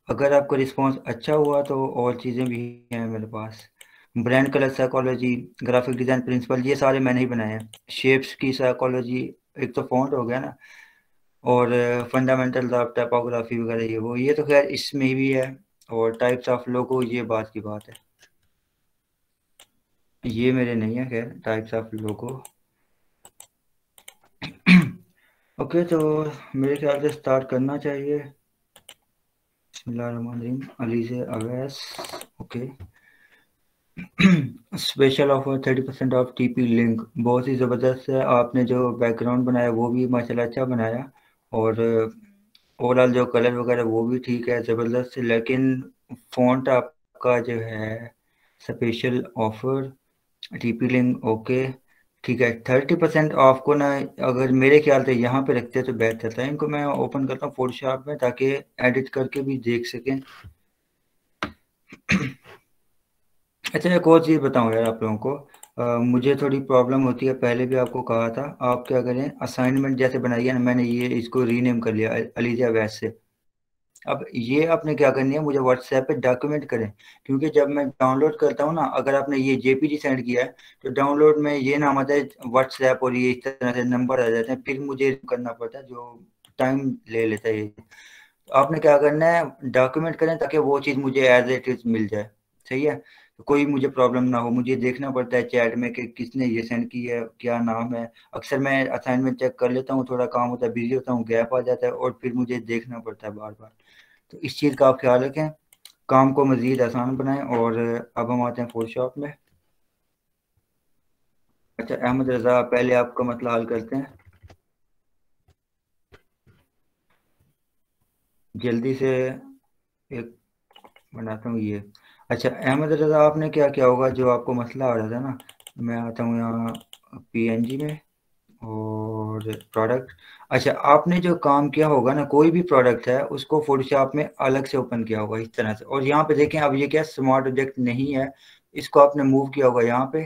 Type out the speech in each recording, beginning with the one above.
अगर आपका रिस्पांस अच्छा हुआ तो और चीज़ें भी हैं मेरे पास। Brand colour psychology, graphic design principle, ये सारे मैंने ही बनाए हैं। शेप्स की साइकोलॉजी, एक तो फॉन्ट हो गया ना, और फंडामेंटल ऑफ टाइपोग्राफी वगैरह, ये तो खैर इसमें भी है। और टाइप्स ऑफ लोगो, ये बात की बात है, ये मेरे नहीं है खैर टाइप्स ऑफ लोगो। ओके, तो मेरे ख्याल से स्टार्ट करना चाहिए। बिस्मिल्लाहिर्रहमानिर्रहीम, अली से Awais. Okay. Special offer 30% off TP link, बहुत ही ज़बरदस्त है। आपने जो बैकग्राउंड बनाया वो भी माशाल्लाह अच्छा बनाया, और ओवरऑल जो कलर वगैरह वो भी ठीक है, ज़बरदस्त। लेकिन फ़ॉन्ट आपका जो है special offer TP link, okay ठीक है। 30% ऑफ को ना, अगर मेरे ख्याल से यहाँ पे रखते तो बेहतर था। इनको मैं ओपन करता हूँ फोटोशॉप में ताकि एडिट करके भी देख सकें। अच्छा, एक और चीज़ बताऊँ यार आप लोगों को, मुझे थोड़ी प्रॉब्लम होती है, पहले भी आपको कहा था। आप क्या करें, असाइनमेंट जैसे बनाई है ना, मैंने ये इसको रीनेम कर लिया अलीजा वैस से। अब ये आपने क्या करनी है, मुझे व्हाट्सएप पे डॉक्यूमेंट करें, क्योंकि जब मैं डाउनलोड करता हूँ ना, अगर आपने ये जेपीजी सेंड किया है तो डाउनलोड में ये नाम आता है व्हाट्सएप, और ये इस तरह से नंबर आ जाते हैं, फिर मुझे करना पड़ता है, जो टाइम ले लेता है ये। तो आपने क्या करना है, डॉक्यूमेंट करें ताकि वो चीज़ मुझे एज इट इज़ मिल जाए। सही है, तो कोई मुझे प्रॉब्लम ना हो। मुझे देखना पड़ता है चैट में कि किसने ये सेंड की है, क्या नाम है। अक्सर मैं असाइनमेंट चेक कर लेता हूँ, थोड़ा काम होता है, बिजी होता हूँ, गैप आ जाता है, और फिर मुझे देखना पड़ता है बार बार। तो इस चीज़ का आप ख्याल रखें, काम को मज़ीद आसान बनाएं। और अब हम आते हैं फोटोशॉप में। अच्छा अहमद रज़ा, पहले आपका मसला हल करते हैं जल्दी से। एक बनाता हूँ ये। अच्छा अहमद रज़ा, आपने क्या किया होगा, जो आपको मसला आ रहा था ना, मैं आता हूँ यहाँ पीएनजी में, और प्रोडक्ट। अच्छा, आपने जो काम किया होगा ना, कोई भी प्रोडक्ट है उसको फोटोशॉप में अलग से ओपन किया होगा इस तरह से। और यहाँ पे देखें, अब ये क्या स्मार्ट ऑब्जेक्ट नहीं है, इसको आपने मूव किया होगा यहाँ पे,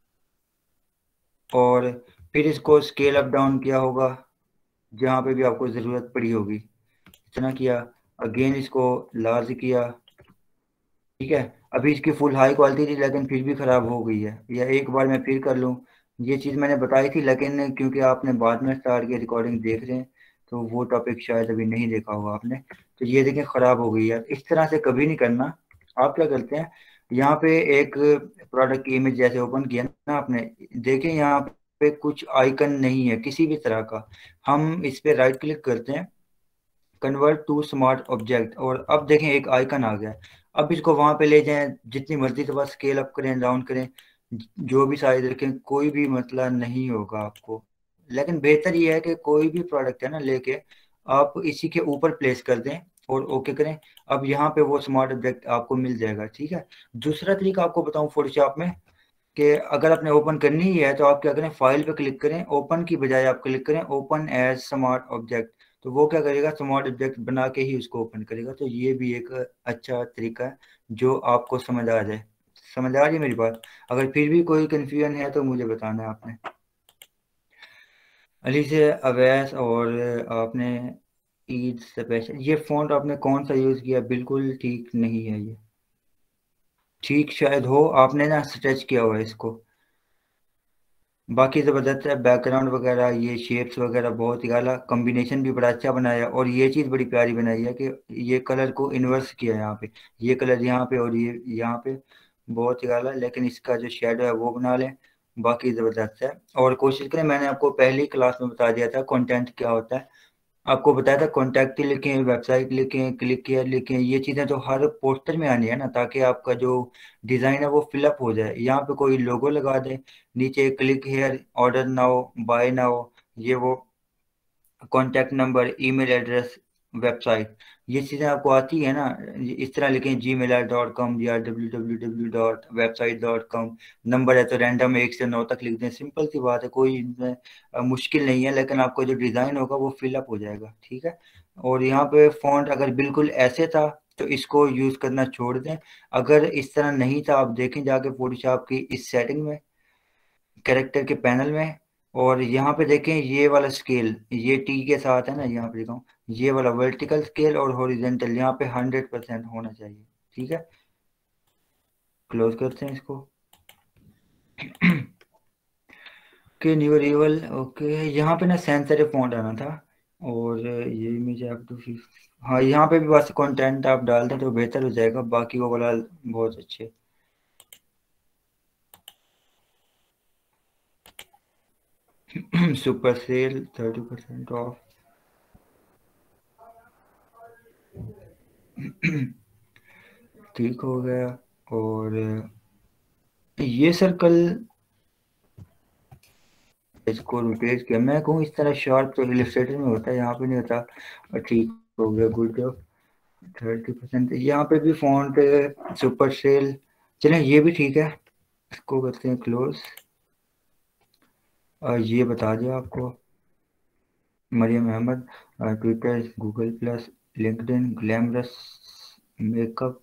और फिर इसको स्केल अप डाउन किया होगा जहाँ पे भी आपको ज़रूरत पड़ी होगी, इतना किया। अगेन इसको लार्ज किया, ठीक है। अभी इसकी फुल हाई क्वालिटी थी, लेकिन फिर भी ख़राब हो गई है, या एक बार मैं फिर कर लूँ। ये चीज़ मैंने बताई थी, लेकिन क्योंकि आपने बाद में स्टार्ट किया, रिकॉर्डिंग देख रहे हैं, तो वो टॉपिक शायद अभी नहीं देखा होगा आपने। तो ये देखें ख़राब हो गई है, इस तरह से कभी नहीं करना। आप क्या करते हैं, यहाँ पे एक प्रोडक्ट की इमेज जैसे ओपन किया ना आपने, देखें यहाँ पे कुछ आइकन नहीं है किसी भी तरह का। हम इस पे राइट क्लिक करते हैं, कन्वर्ट टू स्मार्ट ऑब्जेक्ट, और अब देखें एक आइकन आ गया। अब इसको वहां पे ले जाएं, जितनी मर्जी के बाद स्केल अप करें, डाउन करें, जो भी साइज रखें, कोई भी मसला नहीं होगा आपको। लेकिन बेहतर ये है कि कोई भी प्रोडक्ट है ना लेके, आप इसी के ऊपर प्लेस कर दें और ओके करें। अब यहाँ पे वो स्मार्ट ऑब्जेक्ट आपको मिल जाएगा, ठीक है। दूसरा तरीका आपको बताऊं फोटोशॉप में, कि अगर आपने ओपन करनी ही है तो आप क्या करें, फाइल पे क्लिक करें, ओपन की बजाय आप क्लिक करें ओपन एज स्मार्ट ऑब्जेक्ट। तो वो क्या करेगा, स्मार्ट ऑब्जेक्ट बना के ही उसको ओपन करेगा। तो ये भी एक अच्छा तरीका है जो आपको समझ आ जाए। समझ आ रही है मेरी बात? अगर फिर भी कोई कंफ्यूजन है तो मुझे बताना है आपने। अली से अवैस, और आपने ईद स्पेशल, ये फ़ॉन्ट आपने कौन सा यूज़ किया, बिल्कुल ठीक नहीं है ये। ठीक शायद हो, आपने ना स्ट्रेच किया हुआ है इसको। बाकी ज़बरदस्त है, बैकग्राउंड वगैरह, ये शेप्स वगैरह बहुत ही आला, कॉम्बिनेशन भी बड़ा अच्छा बनाया है। और ये चीज़ बड़ी प्यारी बनाई है कि ये कलर को इन्वर्स किया है यहाँ पे, ये कलर यहाँ पे और ये यहाँ पे, बहुत ही आला। लेकिन इसका जो शेडो है वो बना लें, बाकी ज़बरदस्त है। और कोशिश करें, मैंने आपको पहली क्लास में बता दिया था कंटेंट क्या होता है। आपको बताया था कॉन्टैक्ट लिखें, वेबसाइट लिखें, क्लिक केयर लिखें, ये चीज़ें तो हर पोस्टर में आनी है ना, ताकि आपका जो डिज़ाइन है वो फिलअप हो जाए। यहाँ पे कोई लोगो लगा दें, नीचे click here, order now, buy now, ये वो, contact number, email address, website, ये चीज़ें आपको आती है ना। इस तरह लिखें gmail.com या www.website.com। नंबर है तो रैंडम 1 से 9 तक लिख दें, सिंपल सी बात है, कोई इनमें मुश्किल नहीं है। लेकिन आपको जो डिज़ाइन होगा वो फिलअप हो जाएगा, ठीक है। और यहाँ पे फॉन्ट अगर बिल्कुल ऐसे था तो इसको यूज़ करना छोड़ दें। अगर इस तरह नहीं था, आप देखें जाके फोटोशॉप की इस सेटिंग में, कैरेक्टर के पैनल में, और यहाँ पे देखें ये वाला स्केल, ये टी के साथ है ना, यहाँ पे दिखाऊँ, ये वाला वर्टिकल स्केल और हॉरिजेंटल यहाँ पे 100% होना चाहिए। ठीक है, क्लोज करते हैं इसको। Okay, new reveal. ओके, यहाँ पे ना सेंसर फॉन्ट आना था, और ये इमेज आप तो फिर, हाँ यहाँ पे भी बस कंटेंट आप डाल दें तो बेहतर हो जाएगा, बाकी वो वाला बहुत अच्छे। Super sale 30% off. ठीक हो गया। और ये सर्कल इसको रोटेट किया, मैं कहूँ इस तरह शार्प तो इलस्ट्रेटर में होता है, यहाँ पे नहीं होता। और ठीक हो गया, गुड जॉब। 30% यहाँ पे भी फॉन्ट सुपर सेल। चलें ये भी ठीक है, इसको करते हैं क्लोज। ये बता दिया आपको। Mariam Ahmed, Twitter, Google plus, LinkedIn, glamorous makeup,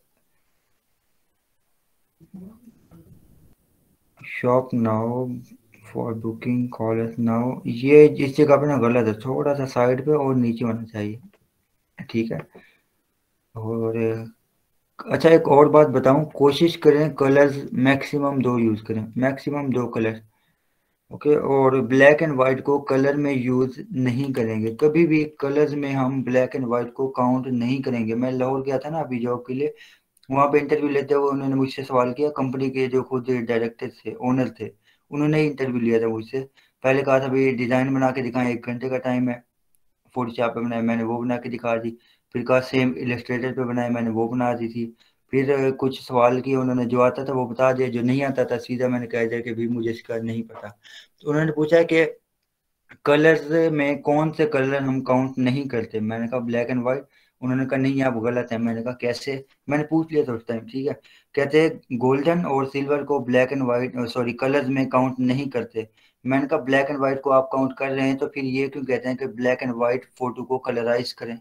shop now for booking, call us now. ये इस जगह पे ना गलत है, थोड़ा सा साइड पे और नीचे होना चाहिए। ठीक है। और अच्छा, एक और बात बताऊं, कोशिश करें कलर्स मैक्सिमम 2 यूज़ करें, मैक्सिमम 2 कलर। ओके, और ब्लैक एंड वाइट को कलर में यूज़ नहीं करेंगे कभी भी, कलर्स में हम ब्लैक एंड वाइट को काउंट नहीं करेंगे। मैं लाहौर गया था ना अभी जॉब के लिए, वहाँ पे इंटरव्यू लेते हुए उन्होंने मुझसे सवाल किया, कंपनी के जो खुद डायरेक्टर थे, ओनर थे, उन्होंने इंटरव्यू लिया था मुझसे। पहले कहा था भाई डिज़ाइन बना के दिखाएं, 1 घंटे का टाइम है, फोटोशॉप पे बनाए, मैंने वो बना के दिखा दी। फिर कहा सेम इलस्ट्रेटर पे बनाए, मैंने वो बना दी थी। फिर कुछ सवाल किए उन्होंने, जो आता था वो बता दिया, जो नहीं आता था सीधा मैंने कह दिया कि भी मुझे इसका नहीं पता। तो उन्होंने पूछा कि कलर्स में कौन से कलर हम काउंट नहीं करते, मैंने कहा ब्लैक एंड व्हाइट। उन्होंने कहा नहीं आप गलत है, मैंने कहा कैसे, मैंने पूछ लिया था उस टाइम। ठीक है, कहते हैं गोल्डन और सिल्वर को black and white, sorry colours में काउंट नहीं करते। मैंने कहा ब्लैक एंड व्हाइट को आप काउंट कर रहे हैं तो फिर ये क्यों कहते हैं कि ब्लैक एंड व्हाइट फोटो को कलराइज करें।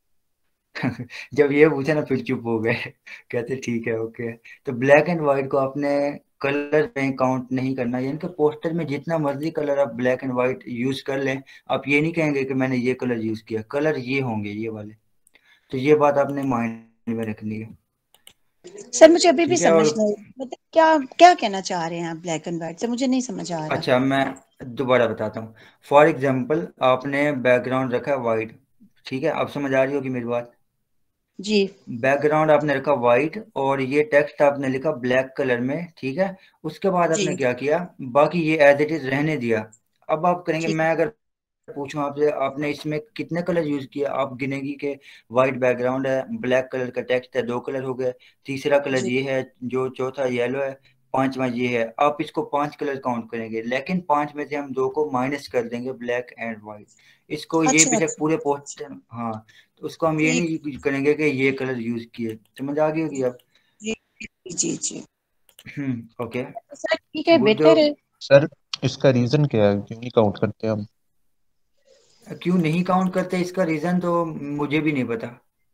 जब ये पूछा ना फिर चुप हो गए। कहते ठीक है ओके। तो ब्लैक एंड व्हाइट को आपने कलर में काउंट नहीं करना, यानी कि पोस्टर में जितना मर्जी कलर आप ब्लैक एंड व्हाइट यूज कर लें, आप ये नहीं कहेंगे कि मैंने ये कलर यूज किया, कलर ये होंगे ये वाले। तो ये बात आपने माइंड में रखनी है। सर मुझे अभी भी ठीक है। समझ और नहीं, मतलब क्या क्या कहना चाह रहे हैं आप ब्लैक एंड व्हाइट से, मुझे नहीं समझ आ रहा। अच्छा, मैं दोबारा बताता हूँ। फॉर एग्जाम्पल आपने बैकग्राउंड रखा है वाइट, ठीक है, अब समझ आ रही होगी मेरी बात। जी बैकग्राउंड आपने रखा वाइट और ये टेक्स्ट आपने लिखा ब्लैक कलर में, ठीक है। उसके बाद जी आपने क्या किया, बाकी ये एज इट इज रहने दिया। अब आप करेंगे, ठीक मैं अगर पूछूं आपसे आपने इसमें कितने कलर यूज किए, आप गिनेगी कि व्हाइट बैकग्राउंड है, ब्लैक कलर का टेक्स्ट है, 2 कलर हो गए, तीसरा कलर जी। ये है, जो चौथा येलो है, पांचवा ये है। आप इसको 5 कलर काउंट करेंगे, लेकिन 5 में से हम 2 को माइनस कर देंगे, ब्लैक एंड व्हाइट। इसको ये अच्छा बेशक अच्छा पूरे अच्छा, पोस्टर, हाँ, तो उसको हम ये ठीक। नहीं करेंगे कि ये कलर यूज किए। समझ आ गई होगी अब। जी जी जी। ओके, सर ठीक है, गुड बेहतर जॉब। है। सर इसका रीजन क्या है, क्यों नहीं काउंट करते हम? क्यों नहीं काउंट करते इसका रीजन तो मुझे भी नहीं पता,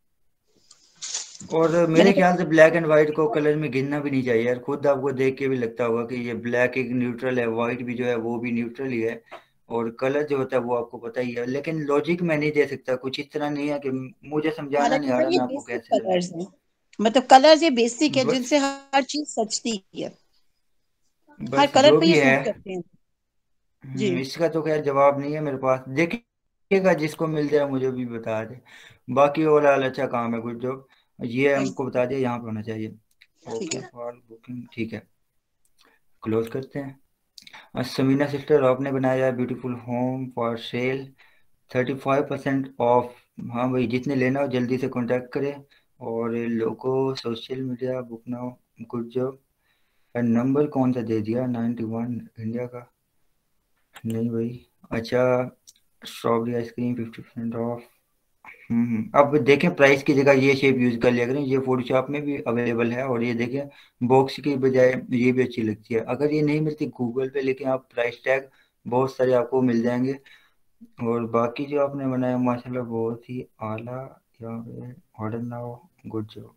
और मैंने मेरे ख्याल से ब्लैक एंड व्हाइट को कलर में गिनना भी नहीं चाहिए यार, खुद आपको देख के भी लगता होगा कि ये ब्लैक एक न्यूट्रल है, व्हाइट भी जो है वो भी न्यूट्रल ही है, और कलर जो होता है वो आपको पता ही है। लेकिन लॉजिक मैं नहीं दे सकता, कुछ इस तरह नहीं है कि मुझे समझाना नहीं हालांकि आ सर रहा ये मैं आपको बेसिक कैसे लगे। कलर्स हैं, मतलब कलर्स ये बेसिक है बस, जिनसे हर चीज सजती है, हर बस कलर जो पे भी ये है। सूट करते हैं। जी इसका तो खैर जवाब नहीं है मेरे पास, देखिएगा जिसको मिल जाए मुझे भी बता दे। बाकी ओवरऑल अच्छा काम है, गुड जॉब। ये थैंक हमको यू। बता दिया यहाँ पे होना चाहिए। ठीक ओके है। फॉर बुकिंग, ठीक है, क्लोज करते हैं। समीना सिस्टर आपने बनाया beautiful home for sale, 35% off. हाँ भाई, जितने लेना हो जल्दी से कांटेक्ट करें। और logo social media book now, good job. Number कौन सा दे दिया, 91 इंडिया का, नहीं भाई। अच्छा, स्ट्रॉबेरी आइसक्रीम 50% ऑफ। अब देखें प्राइस की जगह ये शेप यूज कर लिया करें, ये फोटोशॉप में भी अवेलेबल है, और ये देखें बॉक्स की बजाय ये भी अच्छी लगती है। अगर ये नहीं मिलती गूगल पे, लेकिन आप प्राइस टैग बहुत सारे आपको मिल जाएंगे। और बाकी जो आपने बनाया माशाल्लाह बहुत ही आला। यहाँ पे ऑर्डर नाउ, गुड जॉब।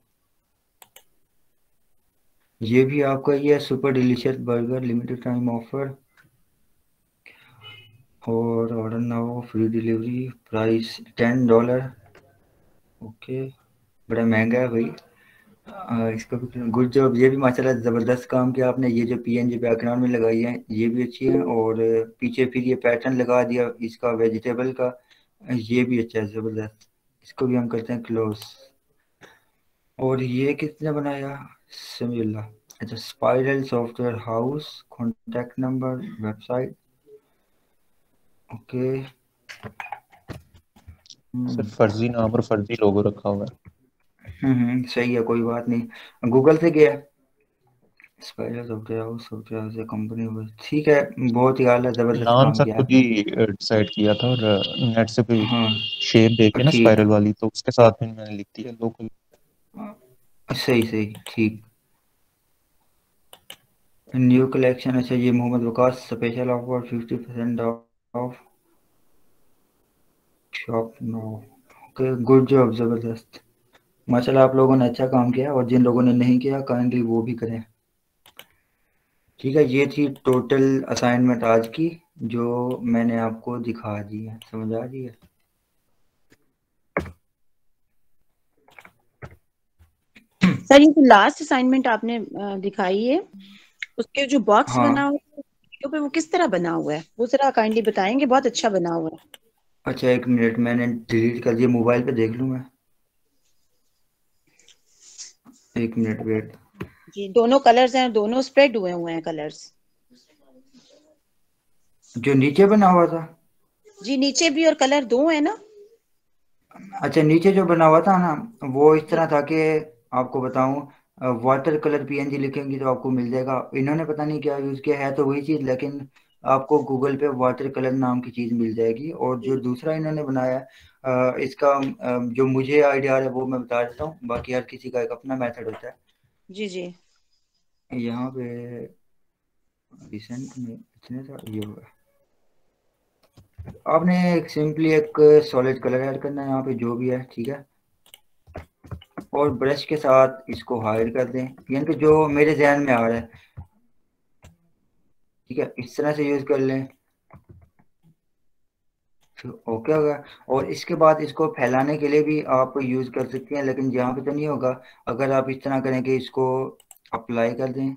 ये भी आपका ये super delicious burger limited time offer, और order now free delivery, price $10। Okay, बड़ा महंगा है भाई। इसको भी गुड जॉब, ये भी माशाल्लाह ज़बरदस्त काम किया आपने। ये जो पीएनजी बैकग्राउंड में लगाई है ये भी अच्छी है, और पीछे फिर ये पैटर्न लगा दिया इसका वेजिटेबल का, ये भी अच्छा है ज़बरदस्त। इसको भी हम करते हैं क्लोज। और ये किसने बनाया? समीउल्लाह। अच्छा, spiral software house, contact number, website. Okay. सिर्फ फर्जी नाम और फर्जी लोगो रखा हुआ है। सही है, कोई बात नहीं, गूगल से किया है। Spiral software house, software house company हुई, ठीक है, बहुत ही आला ज़बरदस्त नाम काम सब किया है खुद आपने। ही डिसाइड किया था, और नेट से कोई हाँ शेप देखे ना ठीक। स्पाइरल वाली, तो उसके साथ में मैंने लिख दिया लोकल। सही सही ठीक। न्यू कलेक्शन, अच्छा ये Mohammad Waqas special offer 50% off shop now. Okay, good job, ज़बरदस्त। माशाल्लाह आप लोगों ने अच्छा काम किया, और जिन लोगों ने नहीं किया काइंडली वो भी करें। ठीक है, ये थी टोटल असाइनमेंट आज की, जो मैंने आपको दिखा दी है, समझ आ रही है? सर ये जो लास्ट असाइनमेंट आपने दिखाई है, उसके जो बॉक्स बना हाँ। हुआ है वीडियो पे, वो किस तरह बना हुआ है, वो जरा काइंडली बताएंगे? बहुत अच्छा बना हुआ है। अच्छा एक मिनट, मैंने डिलीट कर दिया, मोबाइल पे देख लूँ मैं, एक मिनट वेट। जी, दोनों कलर्स हैं, दोनों स्प्रेड हुए हुए हैं कलर्स। जो नीचे बना हुआ था? जी, नीचे भी और कलर दो है ना? अच्छा, नीचे जो बना हुआ था ना, वो इस जी तरह था कि आपको बताऊं, वाटर कलर पीएनजी लिखेंगे तो आपको मिल जाएगा। इन्होंने पता नहीं क्या यूज़ किया है, तो वही चीज़, लेकिन आपको गूगल पे वाटर कलर नाम की चीज़ मिल जाएगी। और जो दूसरा इन्होंने बनाया है, इसका जो मुझे आइडिया आ रहा है वो मैं बता देता हूँ, बाकी हर किसी का एक अपना मेथड होता है। जी जी। यहाँ पे रिसेंट में इतने था, ये होगा। आपने एक सिंपली एक सॉलिड कलर ऐड करना है यहाँ पे, जो भी है, ठीक है। और ब्रश के साथ इसको हाइड कर दें, यानी कि जो मेरे जहन में आ रहा है, ठीक है, इस तरह से यूज कर लें, फिर ओके होगा। और इसके बाद इसको फैलाने के लिए भी आप यूज कर सकते हैं, लेकिन यहाँ पे तो नहीं होगा। अगर आप इस तरह करें कि इसको अप्लाई कर दें,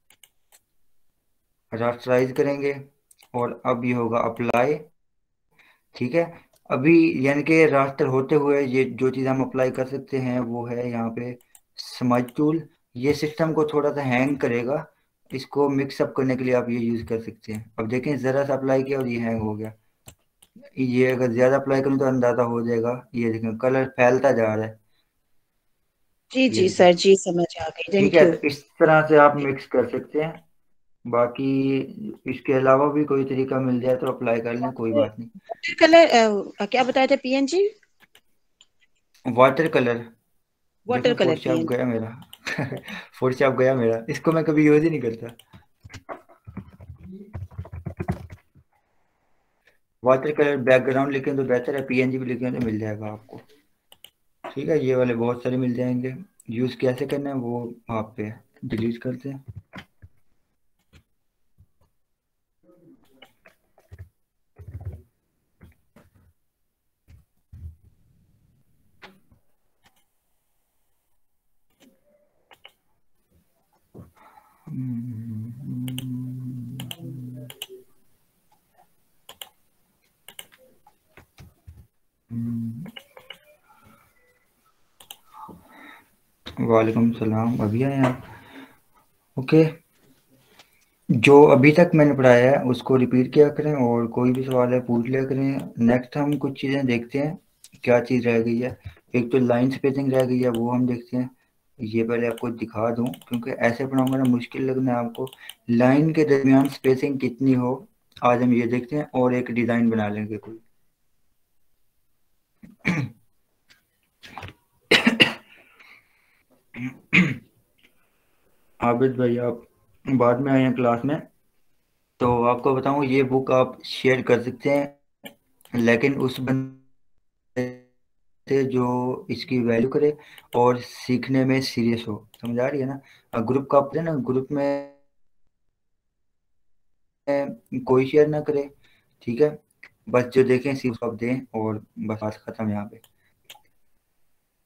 रास्टराइज करेंगे, और अब ये होगा अप्लाई, ठीक है। अभी यानी कि रास्टर होते हुए ये जो चीज़ हम अप्लाई कर सकते हैं वो है यहाँ पे स्मज टूल। ये सिस्टम को थोड़ा सा हैंग करेगा, इसको मिक्सअप करने के लिए आप ये यूज़ कर सकते हैं। अब देखें, ज़रा सा अप्लाई किया और ये हैंग हो गया। ये अगर ज़्यादा अप्लाई करूँ तो अंदाज़ा हो जाएगा, ये देखें कलर फैलता जा रहा है, जी ये जी देखें। सर, जी समझ आ गई, ठीक थैंक है, यू। तो इस तरह से आप मिक्स कर सकते हैं। बाकी इसके अलावा भी कोई तरीका मिल जाए तो अप्लाई कर लें, कोई बात नहीं। वाटर कलर क्या बताया था? पीएनजी वाटर कलर, देखें वाटर कलर फोटोशॉप पीएनजी। गया मेरा फोटोशॉप गया मेरा, इसको मैं कभी यूज ही नहीं करता। वाटर कलर बैकग्राउंड लिखें तो बेहतर है, पीएनजी भी लिखें तो मिल जाएगा आपको। ठीक है, ये वाले बहुत सारे मिल जाएंगे। यूज कैसे करना है वो आप पे है। डिलीट करते हैं। वालेकुम सलाम, अभी आए आप? ओके, जो अभी तक मैंने पढ़ाया है उसको रिपीट किया करें, और कोई भी सवाल है पूछ लिया करें। नेक्स्ट हम कुछ चीज़ें देखते हैं, क्या चीज़ रह गई है। एक तो लाइन स्पेसिंग रह गई है, वो हम देखते हैं। ये पहले आपको दिखा दूं, क्योंकि ऐसे पढ़ाऊंगा ना मुश्किल लगना है आपको। लाइन के दरमियान स्पेसिंग कितनी हो, आज हम ये देखते हैं, और एक डिज़ाइन बना लेंगे कोई। आबिद भाई, आप बाद में आए हैं क्लास में, तो आपको बताऊं ये बुक आप शेयर कर सकते हैं, लेकिन उस बंदे से जो इसकी वैल्यू करे और सीखने में सीरियस हो, समझ आ रही है ना? ग्रुप का आप ना, ग्रुप में कोई शेयर ना करे, ठीक है। बस जो देखें सिर्फ आप दें, और बस बात खत्म यहाँ पे।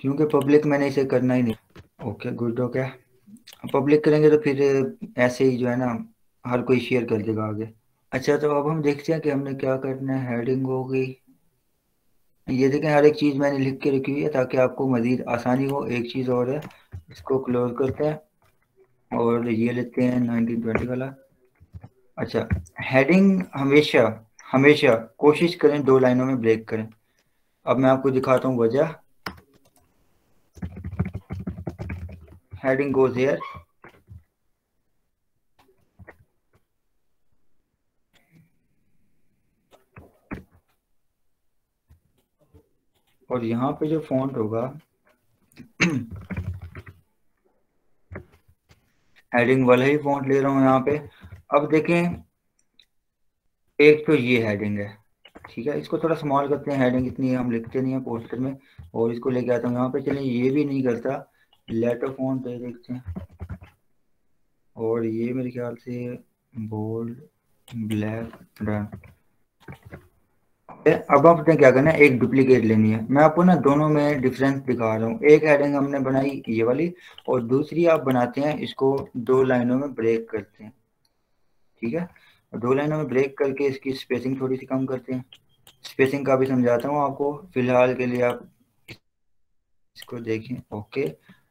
क्योंकि पब्लिक मैंने इसे करना ही नहीं। ओके गुड हो गया। पब्लिक करेंगे तो फिर ऐसे ही जो है ना हर कोई शेयर कर देगा आगे। अच्छा तो अब हम देखते हैं कि हमने क्या करना है। हेडिंग हो गई, ये देखें हर एक चीज़ मैंने लिख के रखी हुई है ताकि आपको मज़ीद आसानी हो। एक चीज़ और है, इसको क्लोज करते हैं और ये लेते हैं 1920 वाला। अच्छा, हेडिंग हमेशा हमेशा कोशिश करें 2 लाइनों में ब्रेक करें। अब मैं आपको दिखाता हूँ वजह। हेडिंग गोज हियर, और यहाँ पे जो फॉन्ट होगा हेडिंग वाला ही फॉन्ट ले रहा हूँ यहाँ पे। अब देखें, एक तो ये हेडिंग है, ठीक है, इसको थोड़ा स्मॉल करते हैं। हेडिंग इतनी हम लिखते नहीं है पोस्टर में, और इसको लेके आता हूँ यहाँ पे। चलिए ये भी नहीं करता, लेटर फॉन्ट दे देखते हैं, और ये मेरे ख्याल से बोल्ड ब्लैक डन। अब आपने क्या करना है, एक डुप्लीकेट लेनी है। मैं आपको ना दोनों में डिफरेंस दिखा रहा हूँ। एक हेडिंग हमने बनाई ये वाली, और दूसरी आप बनाते हैं इसको 2 लाइनों में ब्रेक करते हैं, ठीक है। 2 लाइनों में ब्रेक करके इसकी स्पेसिंग थोड़ी सी कम करते हैं। स्पेसिंग का भी समझाता हूँ आपको, फिलहाल के लिए आप इसको देखें। ओके,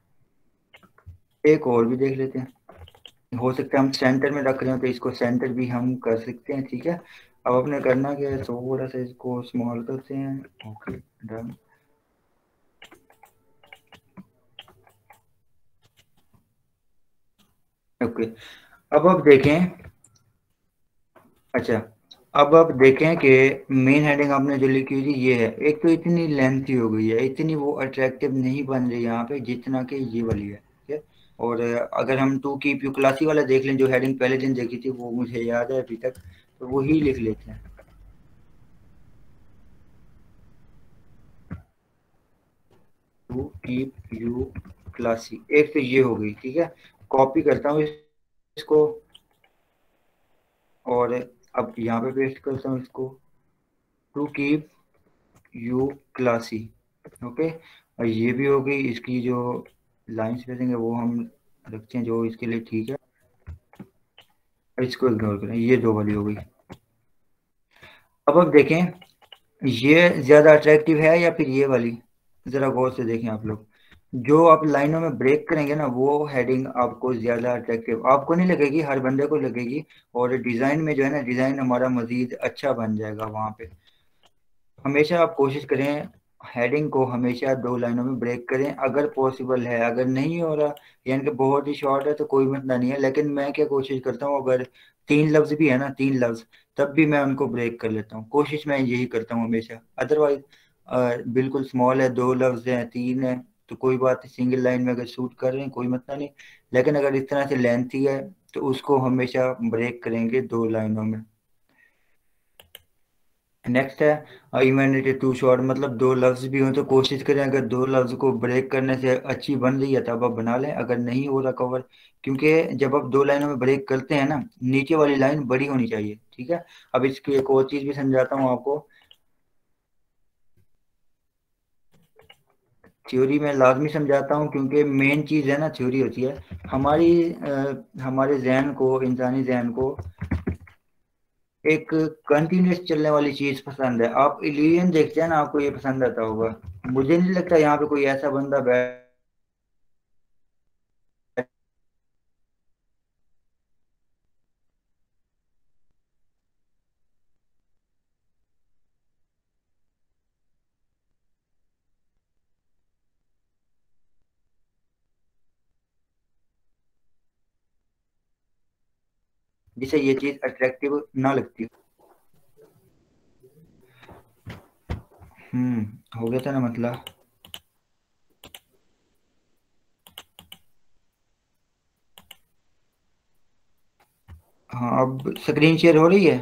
एक और भी देख लेते हैं। हो सकता है हम सेंटर में रख रहे हो तो इसको सेंटर भी हम कर सकते हैं, ठीक है। अब अपने करना क्या है, थोड़ा सा इसको स्मॉल करते हैं। Okay done. ओके, अब आप देखें। अच्छा, अब आप देखें कि मेन हेडिंग आपने जो लिखी हुई थी ये है। एक तो इतनी लेंथी हो गई है, इतनी वो अट्रैक्टिव नहीं बन रही यहाँ पे जितना कि ये वाली है, ठीक है। और अगर हम टू कीप यू क्लासी वाला देख लें, जो हेडिंग पहले दिन देखी थी, वो मुझे याद है अभी तक, तो वही लिख लेते हैं। टू कीप यू क्लासी, एक तो ये हो गई, ठीक है। कॉपी करता हूँ इसको, और अब यहाँ पे पेस्ट करता हूँ इसको, to keep you classy. Okay, और ये भी हो गई। इसकी जो लाइन स्पेसिंग है वो हम रखते हैं जो इसके लिए ठीक है, इसको इग्नोर करें। ये 2 वाली हो गई। अब आप देखें, ये ज्यादा अट्रैक्टिव है या फिर ये वाली, जरा गौर से देखें आप लोग। जो आप लाइनों में ब्रेक करेंगे ना, वो हेडिंग आपको ज्यादा अट्रैक्टिव आपको नहीं लगेगी, हर बंदे को लगेगी। और डिजाइन में जो है ना, डिजाइन हमारा मजीद अच्छा बन जाएगा वहां पे। हमेशा आप कोशिश करें हेडिंग को हमेशा 2 लाइनों में ब्रेक करें, अगर पॉसिबल है। अगर नहीं हो रहा, यानी कि बहुत ही शॉर्ट है, तो कोई मसला नहीं है। लेकिन मैं क्या कोशिश करता हूँ, अगर 3 लफ्ज भी है ना, 3 लफ्ज, तब भी मैं उनको ब्रेक कर लेता हूँ। कोशिश मैं यही करता हूँ हमेशा। अदरवाइज बिल्कुल स्मॉल है, 2 लफ्ज हैं, 3 है, तो कोई बात नहीं, सिंगल लाइन में अगर शूट कर रहे हैं कोई मसला नहीं। लेकिन अगर इस तरह से लेंथी है तो उसको हमेशा ब्रेक करेंगे 2 लाइनों में। नेक्स्ट है ह्यूमैनिटी टू शॉर्ट, मतलब 2 लफ्ज भी हो तो कोशिश करें, अगर 2 लफ्ज को ब्रेक करने से अच्छी बन रही है तब आप बना लें, अगर नहीं हो रहा कवर। क्योंकि जब आप 2 लाइनों में ब्रेक करते हैं ना, नीचे वाली लाइन बड़ी होनी चाहिए, ठीक है। अब इसकी एक और चीज भी समझाता हूँ आपको। थ्योरी में लाजमी समझाता हूँ, क्योंकि मेन चीज है ना, थ्योरी होती है हमारी। हमारे जहन को, इंसानी जहन को एक कंटिन्यूस चलने वाली चीज पसंद है। आप इल्यूजन देखते हैं ना, आपको ये पसंद आता होगा। मुझे नहीं लगता यहाँ पे कोई ऐसा बंदा बैठ जिसे ये चीज अट्रैक्टिव ना लगती। हो गया था ना मतलब। हाँ, अब स्क्रीन शेयर हो रही है।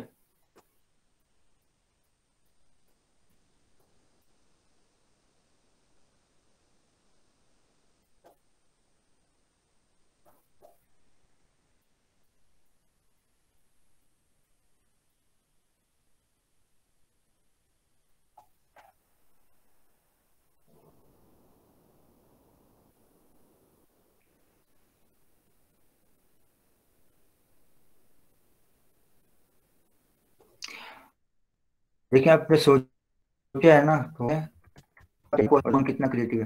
देखिए आपने सोचा है ना, तो कितना क्रिएटिव है।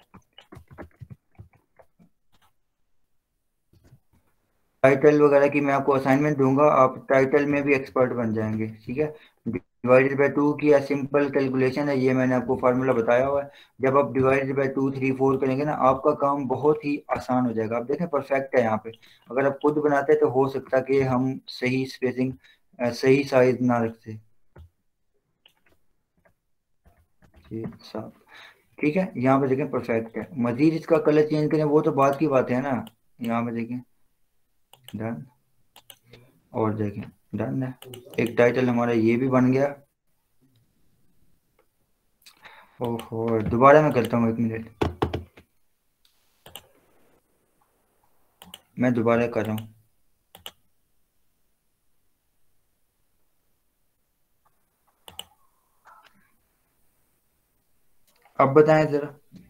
टाइटल वगैरह की मैं आपको असाइनमेंट दूंगा, आप टाइटल में भी एक्सपर्ट बन जाएंगे, ठीक है। डिवाइडेड बाय टू की सिंपल कैलकुलेशन है, ये मैंने आपको फार्मूला बताया हुआ है। जब आप डिवाइडेड बाय 2 3 4 करेंगे ना, आपका काम बहुत ही आसान हो जाएगा। आप देखें परफेक्ट है यहाँ पे। अगर आप खुद बनाते हैं तो हो सकता है कि हम सही स्पेसिंग, सही साइज ना रखते। ठीक है, यहाँ पे देखें परफेक्ट है। मजीद इसका कलर चेंज करें वो तो बात की बात है ना। यहाँ पे देखें डन, और देखें डन है। एक टाइटल हमारा ये भी बन गया। ओहो, दोबारा मैं करता हूँ, 1 मिनट, मैं दोबारा कर रहा हूँ। अब बताएं जरा।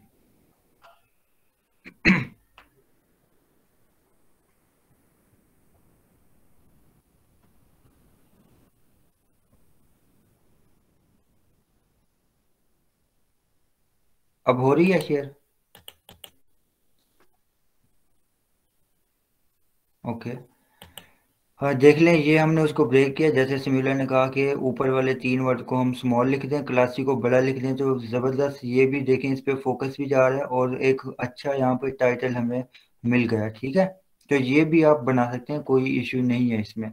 अब हो रही है शेयर? ओके, हाँ देख लें, ये हमने उसको ब्रेक किया। जैसे सिमिलर ने कहा कि ऊपर वाले 3 वर्ड को हम स्मॉल लिख दें, क्लासिक को बड़ा लिख दें, तो ज़बरदस्त। ये भी देखें, इस पे फोकस भी जा रहा है और एक अच्छा यहाँ पे टाइटल हमें मिल गया, ठीक है। तो ये भी आप बना सकते हैं, कोई इश्यू नहीं है इसमें।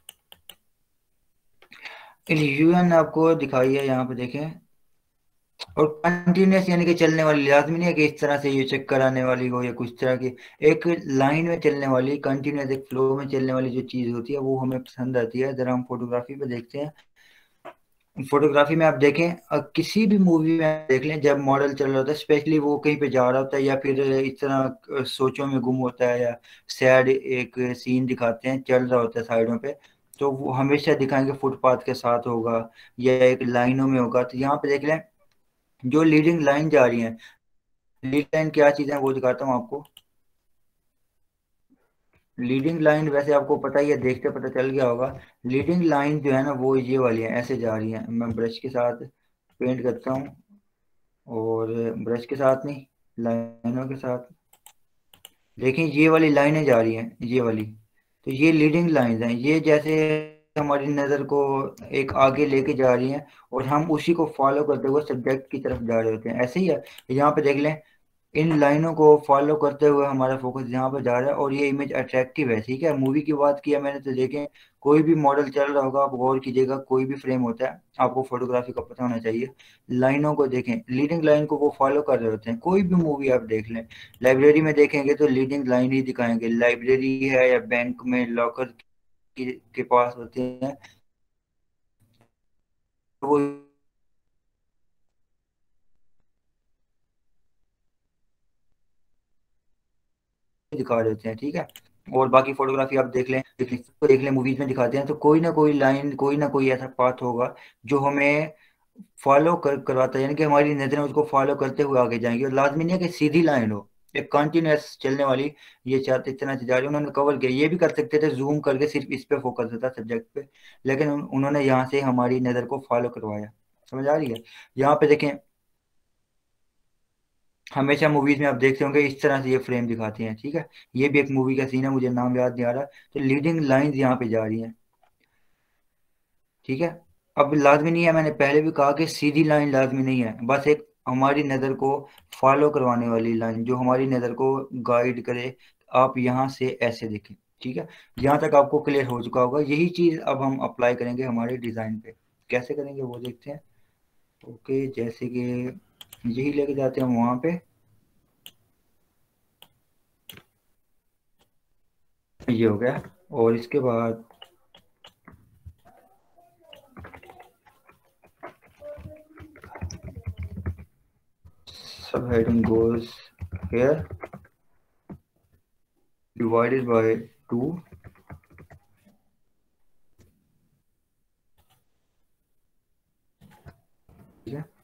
यूएन आपको दिखाई है यहाँ पे देखें, और कंटिन्यूस यानी कि चलने वाली, लाजमी नहीं है कि इस तरह से ये चेक कराने वाली हो या कुछ तरह की। एक लाइन में चलने वाली, कंटिन्यूस एक फ्लो में चलने वाली जो चीज़ होती है वो हमें पसंद आती है। जरा हम फोटोग्राफी पे देखते हैं। फोटोग्राफी में आप देखें, किसी भी मूवी में आप देख लें, जब मॉडल चल रहा होता है, स्पेशली वो कहीं पे जा रहा होता है या फिर इस तरह सोचों में गुम होता है, या सैड एक सीन दिखाते हैं, चल रहा होता है साइडों पे, तो वो हमेशा दिखाएंगे फुटपाथ के साथ होगा या एक लाइनों में होगा। तो यहाँ पे देख लें, जो लीडिंग लाइन जा रही है, लीड लाइन क्या चीज़ है वो दिखाता हूँ आपको। लीडिंग लाइन वैसे आपको पता ही है, देखते पता चल गया होगा। लीडिंग लाइन जो है ना वो ये वाली है, ऐसे जा रही है। मैं ब्रश के साथ पेंट करता हूँ, और ब्रश के साथ नहीं, लाइनों के साथ देखें, ये वाली लाइनें जा रही हैं, ये वाली। तो ये लीडिंग लाइंस हैं, ये जैसे हमारी नज़र को एक आगे लेके जा रही हैं, और हम उसी को फॉलो करते हुए सब्जेक्ट की तरफ जा रहे होते हैं। ऐसे ही है, यहाँ पे देख लें, इन लाइनों को फॉलो करते हुए हमारा फोकस यहाँ पर जा रहा है, और ये इमेज अट्रैक्टिव है, ठीक है। मूवी की बात किया मैंने, तो देखें कोई भी मॉडल चल रहा होगा, आप गौर कीजिएगा, कोई भी फ्रेम होता है, आपको फोटोग्राफी का पता होना चाहिए। लाइनों को देखें, लीडिंग लाइन को वो फॉलो कर रहे होते हैं। कोई भी मूवी आप देख लें, लाइब्रेरी में देखेंगे तो लीडिंग लाइन ही दिखाएंगे। लाइब्रेरी है या बैंक में लॉकर के पास होते हैं, तो वो दिखा देते हैं, ठीक है। और बाकी फोटोग्राफी आप देख लें मूवीज में दिखाते हैं, तो कोई ना कोई लाइन, कोई ना कोई ऐसा पाथ होगा जो हमें फॉलो करवाता है, यानी कि हमारी नजरें उसको फॉलो करते हुए आगे जाएंगी। और लाजमी नहीं है कि सीधी लाइन हो, एक कंटिन्यूस चलने वाली। ये चाहते इतना जा रही, उन्होंने कवर किया। ये भी कर सकते थे जूम करके, सिर्फ इस पे फोकस होता सब्जेक्ट पे, लेकिन उन्होंने यहाँ से हमारी नजर को फॉलो करवाया। समझ आ रही है? यहाँ पे देखें, हमेशा मूवीज में आप देखते होंगे इस तरह से ये फ्रेम दिखाते हैं, ठीक है। ये भी एक मूवी का सीन है, मुझे नाम याद नहीं आ रहा। तो लीडिंग लाइंस यहाँ पे जा रही हैं, ठीक है। अब लाजमी नहीं है, मैंने पहले भी कहा कि सीधी लाइन लाजमी नहीं है, बस एक हमारी नज़र को फॉलो करवाने वाली लाइन, जो हमारी नज़र को गाइड करे। आप यहाँ से ऐसे देखें, ठीक है। यहाँ तक आपको क्लियर हो चुका होगा। यही चीज़ अब हम अप्लाई करेंगे हमारे डिज़ाइन पे। कैसे करेंगे वो देखते हैं। ओके, जैसे कि यही लेके जाते हैं वहाँ पे, ये हो गया। और इसके बाद subheading goes here, divided by 2, ठीक है।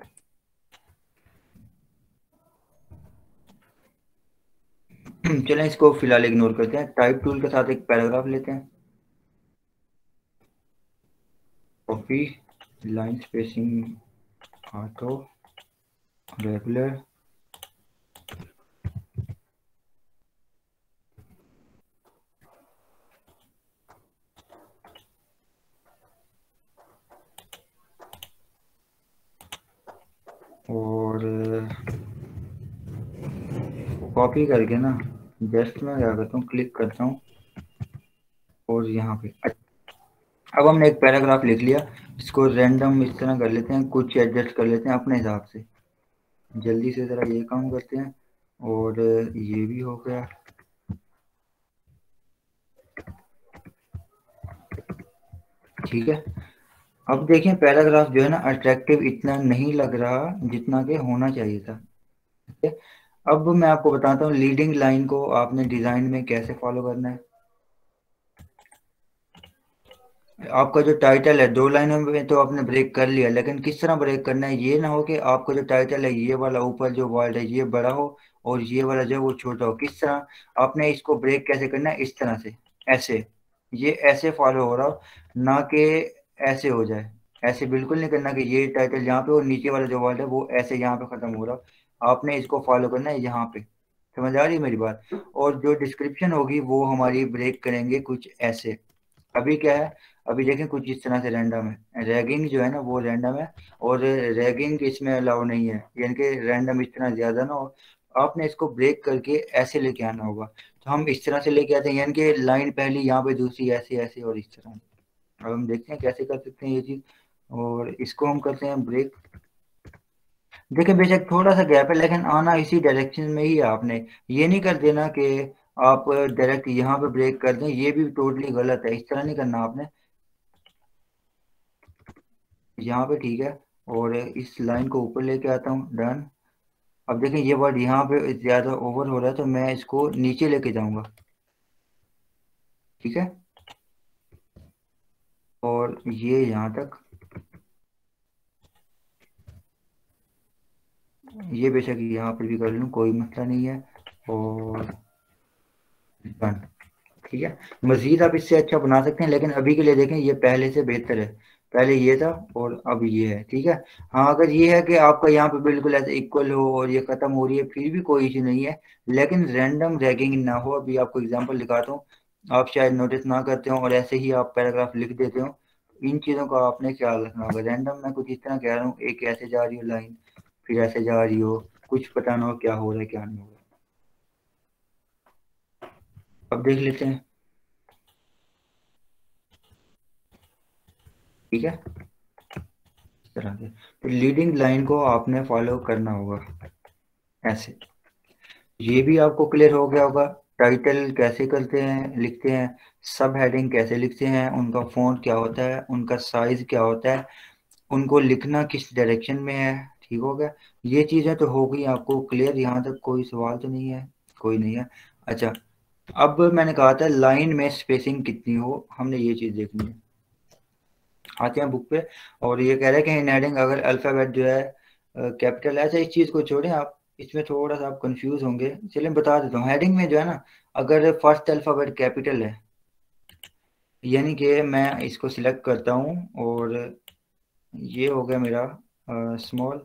चलें, इसको फिलहाल इग्नोर करते हैं। टाइप टूल के साथ एक पैराग्राफ लेते हैं, copy, line spacing auto regular, और कॉपी करके ना जस्ट मैं क्या करता हूँ, क्लिक करता हूँ और यहाँ पे अब हमने एक पैराग्राफ लिख लिया, इसको रैंडम इस तरह कर लेते हैं, कुछ एडजस्ट कर लेते हैं अपने हिसाब से। जल्दी से ज़रा ये काम करते हैं और ये भी हो गया। ठीक है, अब देखें पैराग्राफ जो है ना अट्रैक्टिव इतना नहीं लग रहा जितना कि होना चाहिए था। ठीक है, अब मैं आपको बताता हूँ लीडिंग लाइन को आपने डिज़ाइन में कैसे फॉलो करना है। आपका जो टाइटल है 2 लाइनों में तो आपने ब्रेक कर लिया, लेकिन किस तरह ब्रेक करना है, ये ना हो कि आपका जो टाइटल है ये वाला ऊपर जो वर्ड है ये बड़ा हो और ये वाला जो है वो छोटा हो। किस तरह आपने इसको ब्रेक कैसे करना है, इस तरह से, ऐसे, ये ऐसे फॉलो हो रहा हो, ना कि ऐसे हो जाए। ऐसे बिल्कुल नहीं करना कि ये टाइटल यहाँ पे और नीचे वाला जो वर्ड है वो ऐसे यहाँ पे खत्म हो रहा हो। आपने इसको फॉलो करना है यहाँ पे। समझ आ रही है मेरी बात? और जो डिस्क्रिप्शन होगी वो हमारी ब्रेक करेंगे कुछ ऐसे। अभी क्या है, अभी देखें कुछ इस तरह से रैंडम है, रैगिंग जो है ना वो रैंडम है और रैगिंग इसमें अलाउ नहीं है, यानी कि रैंडम इतना ज्यादा ना हो। आपने इसको ब्रेक करके ऐसे लेके आना होगा। तो हम इस तरह से लेके आते हैं, यानी कि लाइन पहली यहाँ पे, दूसरी ऐसे ऐसे और इस तरह। अब हम देखते हैं कैसे कर सकते हैं ये चीज, और इसको हम करते हैं ब्रेक। देखिए बेशक थोड़ा सा गैप है लेकिन आना इसी डायरेक्शन में ही है। आपने ये नहीं कर देना कि आप डायरेक्ट यहाँ पे ब्रेक कर दें, ये भी टोटली गलत है, इस तरह नहीं करना आपने। यहाँ पे ठीक है, और इस लाइन को ऊपर लेके आता हूँ, डन। अब देखें ये वर्ड यहाँ पे ज्यादा ओवर हो रहा है तो मैं इसको नीचे लेके जाऊंगा। ठीक है, और ये यहाँ तक, ये बेशक यहाँ पर भी कर लूँ, कोई मसला नहीं है, और डन। ठीक है, मजीद आप इससे अच्छा बना सकते हैं लेकिन अभी के लिए देखें ये पहले से बेहतर है। पहले ये था और अब ये है। ठीक है, हाँ अगर ये है कि आपका यहाँ पे बिल्कुल ऐसे इक्वल हो और ये खत्म हो रही है फिर भी कोई इशू नहीं है, लेकिन रैंडम रैगिंग ना हो। अभी आपको एग्जांपल दिखाता हूँ, आप शायद नोटिस ना करते हो और ऐसे ही आप पैराग्राफ लिख देते हो। इन चीज़ों का आपने ख्याल रखना होगा। रैंडम मैं कुछ इस तरह कह रहा हूँ, एक ऐसे जा रही हो लाइन, फिर ऐसे जा रही हो, कुछ पता ना हो क्या हो रहा है क्या नहीं हो रहा। अब देख लेते हैं। ठीक है, इस तरह से तो लीडिंग लाइन को आपने फॉलो करना होगा ऐसे। ये भी आपको क्लियर हो गया होगा, टाइटल कैसे करते हैं, लिखते हैं, सब हेडिंग कैसे लिखते हैं, उनका फ़ॉन्ट क्या होता है, उनका साइज क्या होता है, उनको लिखना किस डायरेक्शन में है। ठीक हो गया, ये चीज़ें तो हो गई आपको क्लियर। यहाँ तक कोई सवाल तो नहीं है? कोई नहीं है। अच्छा, अब मैंने कहा था लाइन में स्पेसिंग कितनी हो, हमने ये चीज़ देखनी है। आते हैं बुक पे, और ये कह रहे हैं कि इन हेडिंग अगर अल्फ़ाबेट जो है कैपिटल है। अच्छा इस चीज़ को छोड़ें, आप इसमें थोड़ा सा आप कंफ्यूज होंगे, चलिए बता देता हूँ। हेडिंग में जो है ना, अगर फर्स्ट अल्फ़ाबेट कैपिटल है, यानी कि मैं इसको सिलेक्ट करता हूँ और ये हो गया मेरा स्मॉल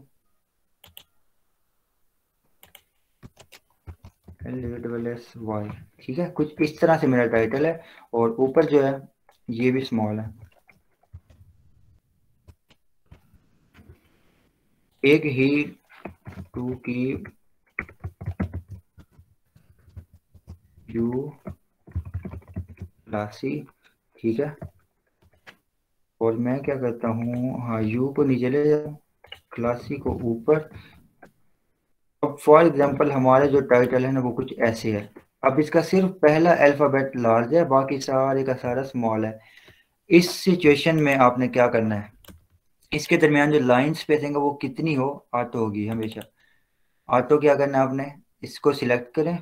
LASSY। ठीक है, कुछ इस तरह से मेरा टाइटल है और ऊपर जो है ये भी स्मॉल है। एक ही टू की यू क्लासी। ठीक है, और मैं क्या करता हूँ, हाँ यू को नीचे ले जाता हूँ, क्लासी को ऊपर। अब फॉर एग्जांपल हमारे जो टाइटल है ना वो कुछ ऐसे है। अब इसका सिर्फ पहला अल्फाबेट लार्ज है, बाकी सारे का सारा स्मॉल है। इस सिचुएशन में आपने क्या करना है, इसके दरमियान जो लाइन स्पेसिंग है वो कितनी हो, ऑटो होगी हमेशा। ऑटो क्या करना है आपने, इसको सिलेक्ट करें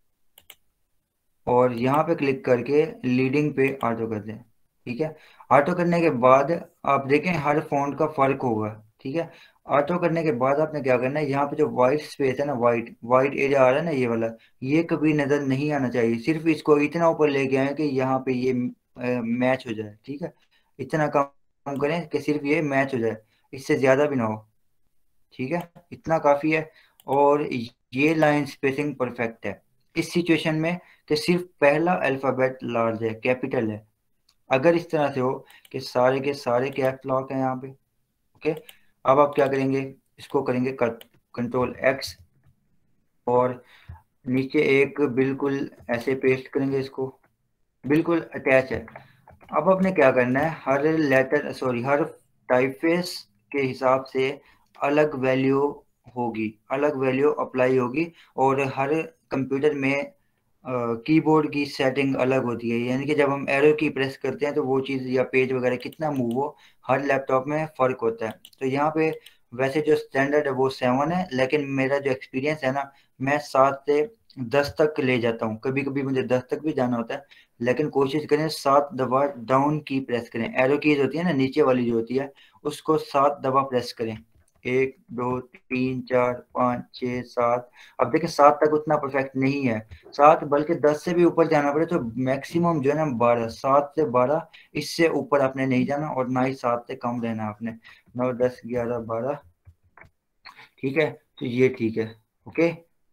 और यहाँ पे क्लिक करके लीडिंग पे ऑटो कर दें। ठीक है, ऑटो करने के बाद आप देखें हर फॉन्ट का फर्क होगा। ठीक है, ऑटो करने के बाद आपने क्या करना है, यहाँ पे जो वाइट स्पेस है ना, वाइट वाइट एरिया आ रहा है ना ये वाला, ये कभी नजर नहीं आना चाहिए। सिर्फ इसको इतना ऊपर लेके आए कि यहाँ पे ये मैच हो जाए। ठीक है, इतना कम हम करें कि सिर्फ ये मैच हो जाए, इससे ज़्यादा भी ना हो, ठीक है, इतना काफ़ी है। और ये लाइन स्पेसिंग परफेक्ट है इस सिचुएशन में कि सिर्फ पहला अल्फ़ाबेट लार्ज है, कैपिटल है। अगर इस तरह से हो कि सारे के सारे कैप्स लॉक हैं यहाँ पे, ओके, अब आप क्या करेंगे, इसको करेंगे कट, कंट्रोल एक्स, और नीचे एक बिल्कुल ऐसे पेस्ट करेंगे, इसको बिल्कुल अटैच है। अब आपने क्या करना है, हर लेटर सॉरी हर टाइपफेस के हिसाब से अलग वैल्यू होगी, अलग वैल्यू अप्लाई होगी, और हर कंप्यूटर में कीबोर्ड की सेटिंग अलग होती है, यानी कि जब हम एरो की प्रेस करते हैं तो वो चीज़ या पेज वगैरह कितना मूव हो, हर लैपटॉप में फ़र्क होता है। तो यहाँ पे वैसे जो स्टैंडर्ड है वो 7 है, लेकिन मेरा जो एक्सपीरियंस है ना, मैं 7 से 10 तक ले जाता हूँ, कभी कभी मुझे 10 तक भी जाना होता है, लेकिन कोशिश करें 7 दफ़ा डाउन की प्रेस करें, एरो कीज होती है ना नीचे वाली जो होती है, उसको 7 दफ़ा प्रेस करें, 1 2 3 4 5 6 7। अब देखिए 7 तक उतना परफेक्ट नहीं है, 7 बल्कि 10 से भी ऊपर जाना पड़े तो मैक्सिमम जो है ना 12, 7 से 12, इससे ऊपर आपने नहीं जाना, और ना ही 7 से कम रहना आपने, 9 10 11 12, ठीक है, तो ये ठीक है, ओके।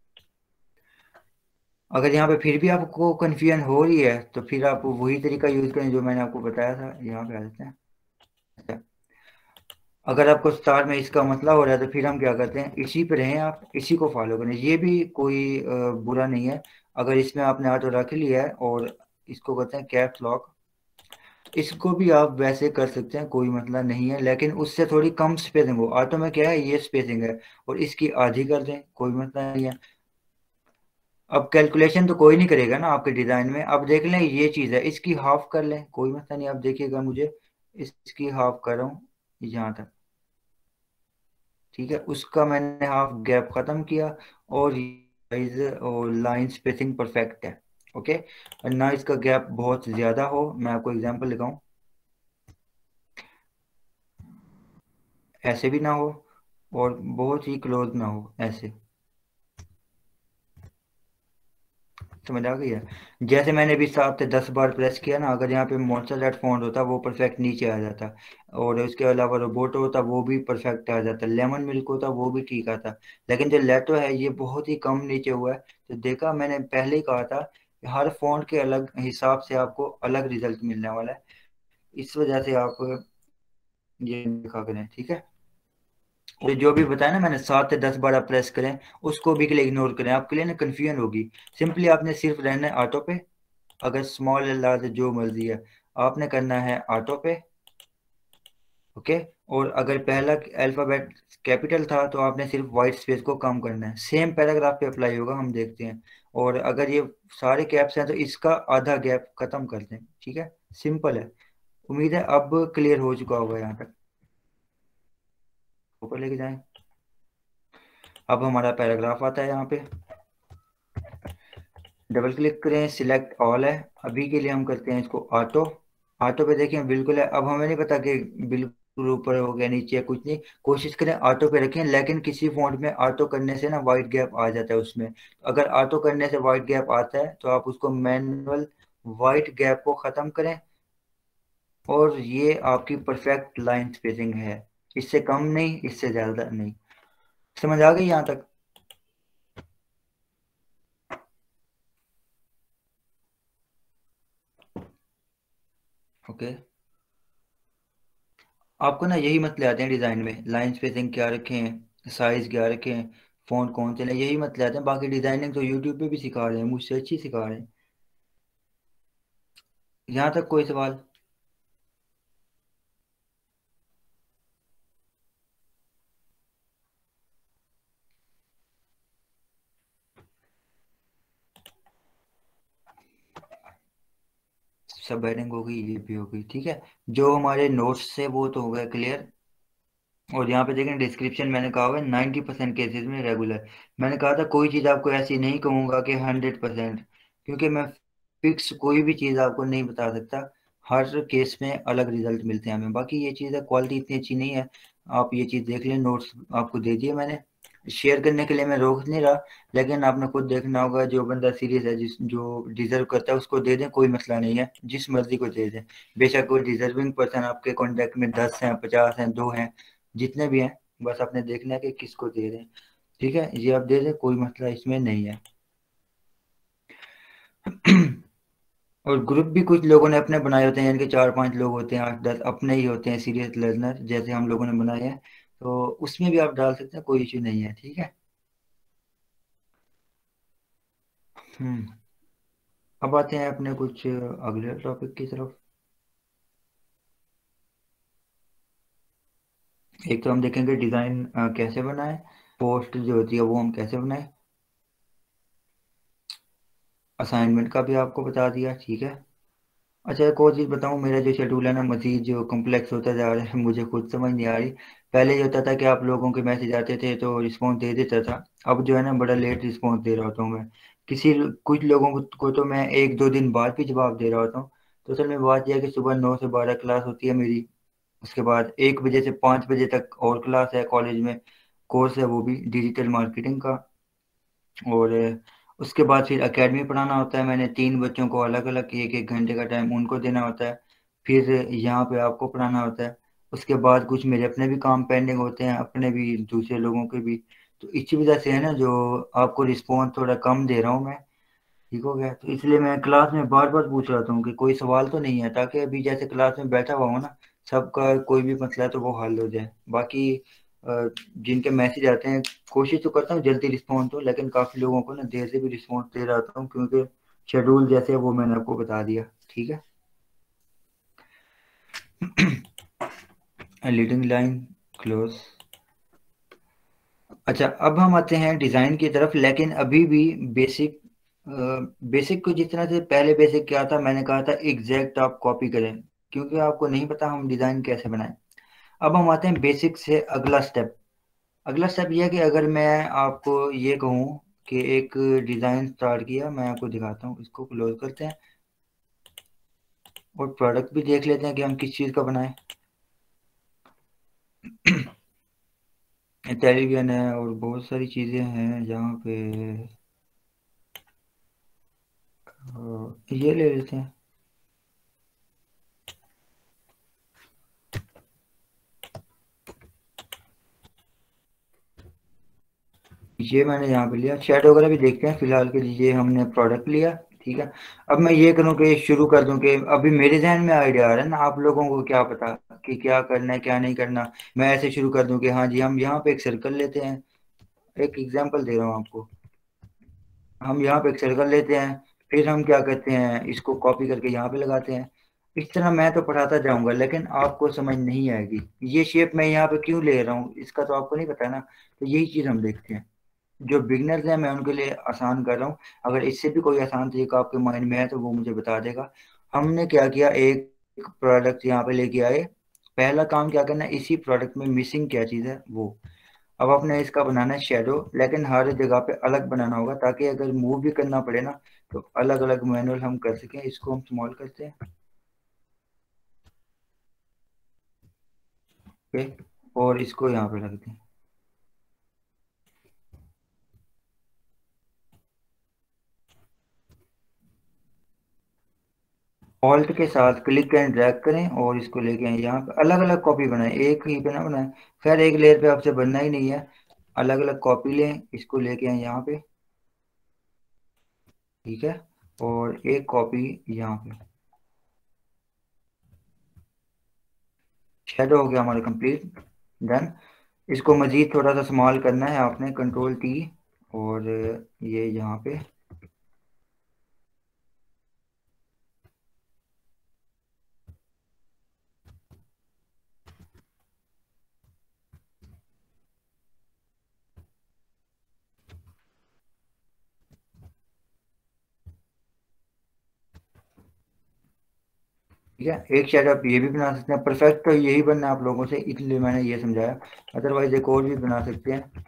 अगर यहाँ पे फिर भी आपको कन्फ्यूजन हो रही है तो फिर आप वही तरीका यूज करें जो मैंने आपको बताया था, यहाँ पे आ जाते हैं। अच्छा, अगर आपको स्टार में इसका मतलब हो रहा है तो फिर हम क्या करते हैं, इसी पे रहें, आप इसी को फॉलो करें, ये भी कोई बुरा नहीं है। अगर इसमें आपने ऑटो रख लिया है और इसको कहते हैं कैप्स लॉक, इसको भी आप वैसे कर सकते हैं, कोई मतलब नहीं है, लेकिन उससे थोड़ी कम स्पेसिंग हो। ऑटो में क्या है, ये स्पेसिंग है और इसकी आधी कर दें, कोई मतलब नहीं है। अब कैलकुलेशन तो कोई नहीं करेगा ना आपके डिजाइन में, अब देख लें ये चीज़ है, इसकी हाफ कर लें, कोई मतलब नहीं। अब देखिएगा मुझे इसकी हाफ कर रहा हूँ यहाँ तक, ठीक है, उसका मैंने हाफ गैप खत्म किया, और और लाइन स्पेसिंग परफेक्ट है, ओके। और ना इसका गैप बहुत ज्यादा हो, मैं आपको एग्जांपल दिखाऊं, ऐसे भी ना हो और बहुत ही क्लोज ना हो, ऐसे, समझ आ गई है। जैसे मैंने भी 7 से 10 बार प्रेस किया ना, अगर यहाँ पे मॉन्स्टर दैट फॉन्ट होता वो परफेक्ट नीचे आ जाता, और उसके अलावा रोबोटो होता वो भी परफेक्ट आ जाता, लेमन मिल्क होता वो भी ठीक आता, लेकिन जो लेटो है ये बहुत ही कम नीचे हुआ है। तो देखा, मैंने पहले ही कहा था कि हर फॉन्ट के अलग हिसाब से आपको अलग रिजल्ट मिलने वाला है, इस वजह से आप ये देखा करें, ठीक है। और जो भी बताया ना मैंने, 7 से 10 बार आप प्रेस करें, उसको भी के लिए इग्नोर करें, आपके लिए ना कन्फ्यूजन होगी। सिंपली आपने सिर्फ रहना है ऑटो पे, अगर स्मॉल या लार्ज जो मर्जी है, आपने करना है ऑटो पे, ओके। और अगर पहला अल्फाबेट कैपिटल था तो आपने सिर्फ वाइट स्पेस को कम करना है, सेम पैराग्राफ पे अप्लाई होगा, हम देखते हैं। और अगर ये सारे कैप्स हैं तो इसका आधा गैप खत्म कर दें, ठीक है, सिंपल है। उम्मीद है अब क्लियर हो चुका होगा यहाँ तक, ऊपर लेके जाएं। अब हमारा पैराग्राफ आता है, यहाँ पे डबल क्लिक करें, सिलेक्ट ऑल है, अभी के लिए हम करते हैं इसको ऑटो। ऑटो पे देखें बिल्कुल है, अब हमें नहीं पता कि बिल्कुल ऊपर हो गया नीचे, कुछ नहीं, कोशिश करें ऑटो पे रखें, लेकिन किसी फॉन्ट में ऑटो करने से ना वाइट गैप आ जाता है उसमें, अगर ऑटो करने से वाइट गैप आता है तो आप उसको मैनुअल वाइट गैप को ख़त्म करें, और ये आपकी परफेक्ट लाइन स्पेसिंग है, इससे कम नहीं, इससे ज़्यादा नहीं। समझ आ गई यहाँ तक? ओके, आपको ना यही मसले आते हैं डिज़ाइन में, लाइन स्पेसिंग क्या रखें, साइज क्या रखें, फ़ॉन्ट कौन से लें, यही मसले आते हैं। बाकी डिज़ाइनिंग तो यूट्यूब पे भी सिखा रहे हैं, मुझसे अच्छी सिखा रहे हैं। यहाँ तक कोई सवाल? सब हेडिंग हो गई, ये भी हो गई, ठीक है। जो हमारे नोट्स से वो तो हो गया क्लियर। और यहाँ पे देखें डिस्क्रिप्शन मैंने कहा हुआ है 90% केसेस में रेगुलर, मैंने कहा था कोई चीज़ आपको ऐसी नहीं कहूँगा कि 100%, क्योंकि मैं फिक्स कोई भी चीज़ आपको नहीं बता सकता, हर केस में अलग रिजल्ट मिलते हैं हमें। बाकी ये चीज़ है, क्वालिटी इतनी अच्छी नहीं है, आप ये चीज़ देख लें, नोट्स आपको दे दिए मैंने, शेयर करने के लिए मैं रोक नहीं रहा, लेकिन आपने खुद देखना होगा, जो बंदा सीरियस है, जो डिजर्व करता है उसको दे दें, कोई मसला नहीं है, जिस मर्जी को दे दें। बेशक कोई डिजर्विंग पर्सन आपके कॉन्टेक्ट में 10 हैं, 50 हैं, 2 हैं, जितने भी हैं, बस आपने देखना है कि किसको दे दें। ठीक है, ये आप दे दें, कोई मसला इसमें नहीं है। और ग्रुप भी कुछ लोगों ने अपने बनाए होते हैं, यानी कि 4-5 लोग होते हैं, 8-10 अपने ही होते हैं सीरियस लर्नर, जैसे हम लोगों ने बनाए हैं, तो उसमें भी आप डाल सकते हैं, कोई इश्यू नहीं है। ठीक है। हम्म अब आते हैं अपने कुछ अगले टॉपिक की तरफ। एक तो हम देखेंगे डिज़ाइन कैसे बनाएं, पोस्ट जो होती है वो हम कैसे बनाएं, असाइनमेंट का भी आपको बता दिया। ठीक है। अच्छा, एक और चीज़ बताऊं, मेरा जो शेड्यूल है ना मजीद जो कम्प्लेक्स होता जा रहा है, मुझे खुद समझ नहीं आ रही। पहले ये होता था कि आप लोगों के मैसेज आते थे तो रिस्पॉन्स दे देता था, अब जो है ना बड़ा लेट रिस्पॉन्स दे रहा होता हूँ मैं। कुछ लोगों को तो मैं 1-2 दिन बाद भी जवाब दे रहा होता हूँ। तो असल में बात यह है कि सुबह 9 से 12 क्लास होती है मेरी, उसके बाद 1 बजे से 5 बजे तक और क्लास है कॉलेज में, कोर्स है वो भी डिजिटल मार्केटिंग का। और उसके बाद फिर एकेडमी पढ़ाना होता है, मैंने 3 बच्चों को अलग अलग 1-1 घंटे का टाइम उनको देना होता है। फिर यहाँ पे आपको पढ़ाना होता है। उसके बाद कुछ मेरे अपने भी काम पेंडिंग होते हैं, अपने भी दूसरे लोगों के भी। तो इसी वजह से है ना जो आपको रिस्पॉन्स थोड़ा कम दे रहा हूँ मैं। ठीक हो गया, तो इसलिए मैं क्लास में बार बार पूछ रहा हूँ कि कोई सवाल तो नहीं है, ताकि अभी जैसे क्लास में बैठा हुआ हूँ ना, सबका कोई भी मसला है तो वो हल हो जाए। बाकी जिनके मैसेज आते हैं कोशिश तो करता हूँ जल्दी रिस्पॉन्स हो, लेकिन काफ़ी लोगों को ना देर से भी रिस्पॉन्स दे रहा हूँ, क्योंकि शेड्यूल जैसे है वो मैंने आपको बता दिया। ठीक है। Leading line close. अच्छा, अब हम आते हैं डिज़ाइन की तरफ, लेकिन अभी भी बेसिक बेसिक को जितना से पहले बेसिक क्या था, मैंने कहा था एग्जैक्ट आप कॉपी करें, क्योंकि आपको नहीं पता हम डिज़ाइन कैसे बनाएं। अब हम आते हैं बेसिक से अगला स्टेप। अगला स्टेप यह है कि अगर मैं आपको ये कहूँ कि एक डिज़ाइन स्टार्ट किया, मैं आपको दिखाता हूँ, इसको क्लोज करते हैं और प्रोडक्ट भी देख लेते हैं कि हम किस चीज़ का बनाएं। टेलीविजन है और बहुत सारी चीज़ें हैं यहाँ पे, ये ले लेते हैं। ये मैंने यहाँ पे लिया, चैट वगैरह भी देखते हैं, फिलहाल के लिए हमने प्रोडक्ट लिया। ठीक है। अब मैं ये करूँ कि शुरू कर दूं कि अभी मेरे जहन में आइडिया आ रहा है ना, आप लोगों को क्या पता कि क्या करना है क्या नहीं करना। मैं ऐसे शुरू कर दूं कि हाँ जी हम यहाँ पे एक सर्कल लेते हैं, एक एग्जांपल दे रहा हूँ आपको, हम यहाँ पे एक सर्कल लेते हैं, फिर हम क्या करते हैं इसको कॉपी करके यहाँ पे लगाते हैं। इस तरह मैं तो पढ़ाता जाऊंगा, लेकिन आपको समझ नहीं आएगी ये शेप मैं यहाँ पे क्यों ले रहा हूँ, इसका तो आपको नहीं पता ना। तो यही चीज़ हम देखते हैं, जो बिगनर्स हैं मैं उनके लिए आसान कर रहा हूँ। अगर इससे भी कोई आसान तरीका आपके माइंड में है तो वो मुझे बता देगा। हमने क्या किया, एक प्रोडक्ट यहाँ पे लेके आए, पहला काम क्या करना है, इसी प्रोडक्ट में मिसिंग क्या चीज़ है वो। अब आपने इसका बनाना है शेडो, लेकिन हर जगह पे अलग बनाना होगा, ताकि अगर मूव भी करना पड़े ना तो अलग अलग मैनुअल हम कर सकें। इसको हम स्मॉल करते हैं, ओके, और इसको यहाँ पे रखते हैं। ऑल्ट के साथ क्लिक एंड ड्रैग करें और इसको लेके आए यहाँ पे, अलग अलग कॉपी बनाएं, एक ही पे ना बनाएं। खैर एक लेयर पे आपसे बनना ही नहीं है, अलग अलग कॉपी लें, इसको लेके आए यहाँ पे। ठीक है। और एक कॉपी यहाँ पे, शेडो हो गया हमारा कंप्लीट, डन। इसको मजीद थोड़ा सा स्मॉल करना है आपने, कंट्रोल T, और ये यहाँ पे। ठीक है, एक शायद आप ये भी बना सकते हैं, परफेक्ट तो यही बनना है आप लोगों से, इसलिए मैंने ये समझाया, अदरवाइज एक और भी बना सकते हैं।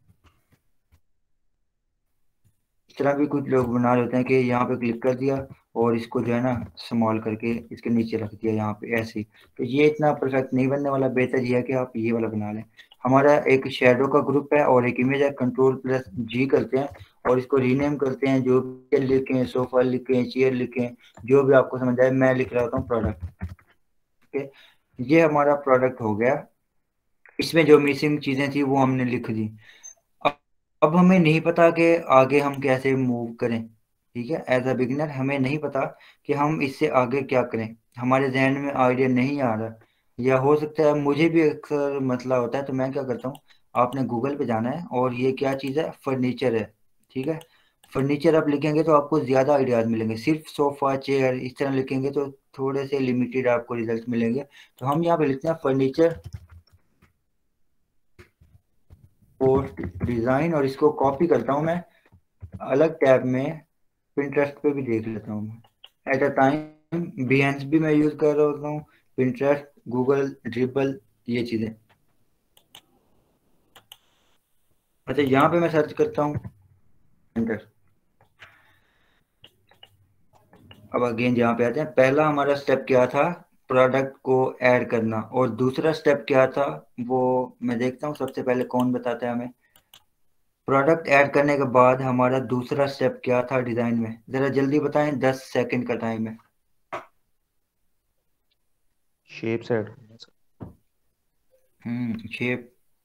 इस तरह भी कुछ लोग बना लेते हैं कि यहाँ पे क्लिक कर दिया और इसको जो है ना स्मॉल करके इसके नीचे रख दिया यहाँ पे ऐसे ही। तो ये इतना परफेक्ट नहीं बनने वाला, बेहतर ये है कि आप ये वाला बना लें। हमारा एक शेडो का ग्रुप है और एक इमेज है, Ctrl+G करते हैं और इसको रीनेम करते हैं, जो भी लिखें, सोफा लिखें, चेयर लिखें, जो भी आपको समझ आए। मैं लिख रहा हूँ प्रोडक्ट। ओके, ये हमारा प्रोडक्ट हो गया। इसमें जो मिसिंग चीजें थी वो हमने लिख दी। अब हमें नहीं पता कि आगे हम कैसे मूव करें। ठीक है, एज अ बिगिनर हमें नहीं पता कि हम इससे आगे क्या करें, हमारे जहन में आइडिया नहीं आ रहा, या हो सकता है मुझे भी अक्सर मसला होता है। तो मैं क्या करता हूँ, आपने गूगल पे जाना है और ये क्या चीज़ है, फर्नीचर है। ठीक है, फर्नीचर आप लिखेंगे तो आपको ज़्यादा आइडियाज मिलेंगे। सिर्फ सोफा चेयर इस तरह लिखेंगे तो थोड़े से लिमिटेड आपको रिजल्ट मिलेंगे। तो हम यहाँ पे लिखते हैं फर्नीचर पोस्ट डिज़ाइन, और इसको कॉपी करता हूँ मैं अलग टैब में, पिंटरेस्ट पे भी देख लेता हूँ मैं। एट अ टाइम Behance भी मैं यूज कर रहा होता हूँ, पिंटरेस्ट, गूगल, ड्रिबल, ये चीजें। अच्छा, यहाँ पे मैं सर्च करता हूँ पिंटरेस्ट। अब अगेन यहाँ पे आते हैं। पहला हमारा स्टेप क्या था, प्रोडक्ट को ऐड करना, और दूसरा स्टेप क्या था वो मैं देखता हूँ सबसे पहले कौन बताता है हमें। प्रोडक्ट ऐड करने के बाद हमारा दूसरा स्टेप क्या था डिजाइन में, जरा जल्दी बताएं, 10 सेकंड का टाइम है। शेप सेट करना सर। शेप।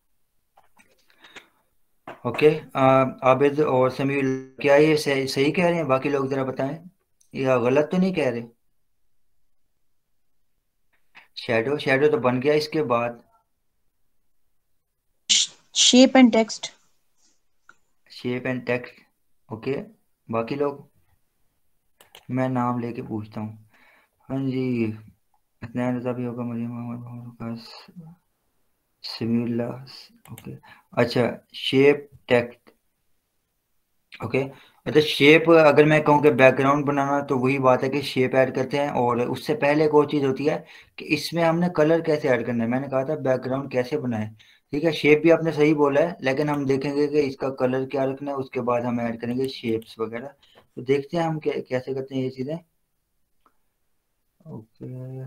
ओके, आबिद और समीर, क्या ये सही कह रहे हैं? बाकी लोग जरा बताएं, या गलत तो नहीं कह रहे? शेडो, शेडो तो बन गया इसके बाद। Shape and text. Shape and text. Okay, बाकी लोग, मैं नाम लेके पूछता हूँ। हाँ जी, इतना रजा भी होगा, मरियम मोहम्मद, समीउल्लाह। ओके, अच्छा, शेप टेक्स्ट। ओके, अच्छा, शेप अगर मैं कहूँ कि बैकग्राउंड बनाना, तो वही बात है कि शेप ऐड करते हैं, और उससे पहले एक और चीज़ होती है कि इसमें हमने कलर कैसे ऐड करना है। मैंने कहा था बैकग्राउंड कैसे बनाए। ठीक है, शेप भी आपने सही बोला है, लेकिन हम देखेंगे कि इसका कलर क्या रखना है, उसके बाद हम ऐड करेंगे शेप्स वगैरह। तो देखते हैं हम कैसे करते हैं ये चीज़ें। ओके,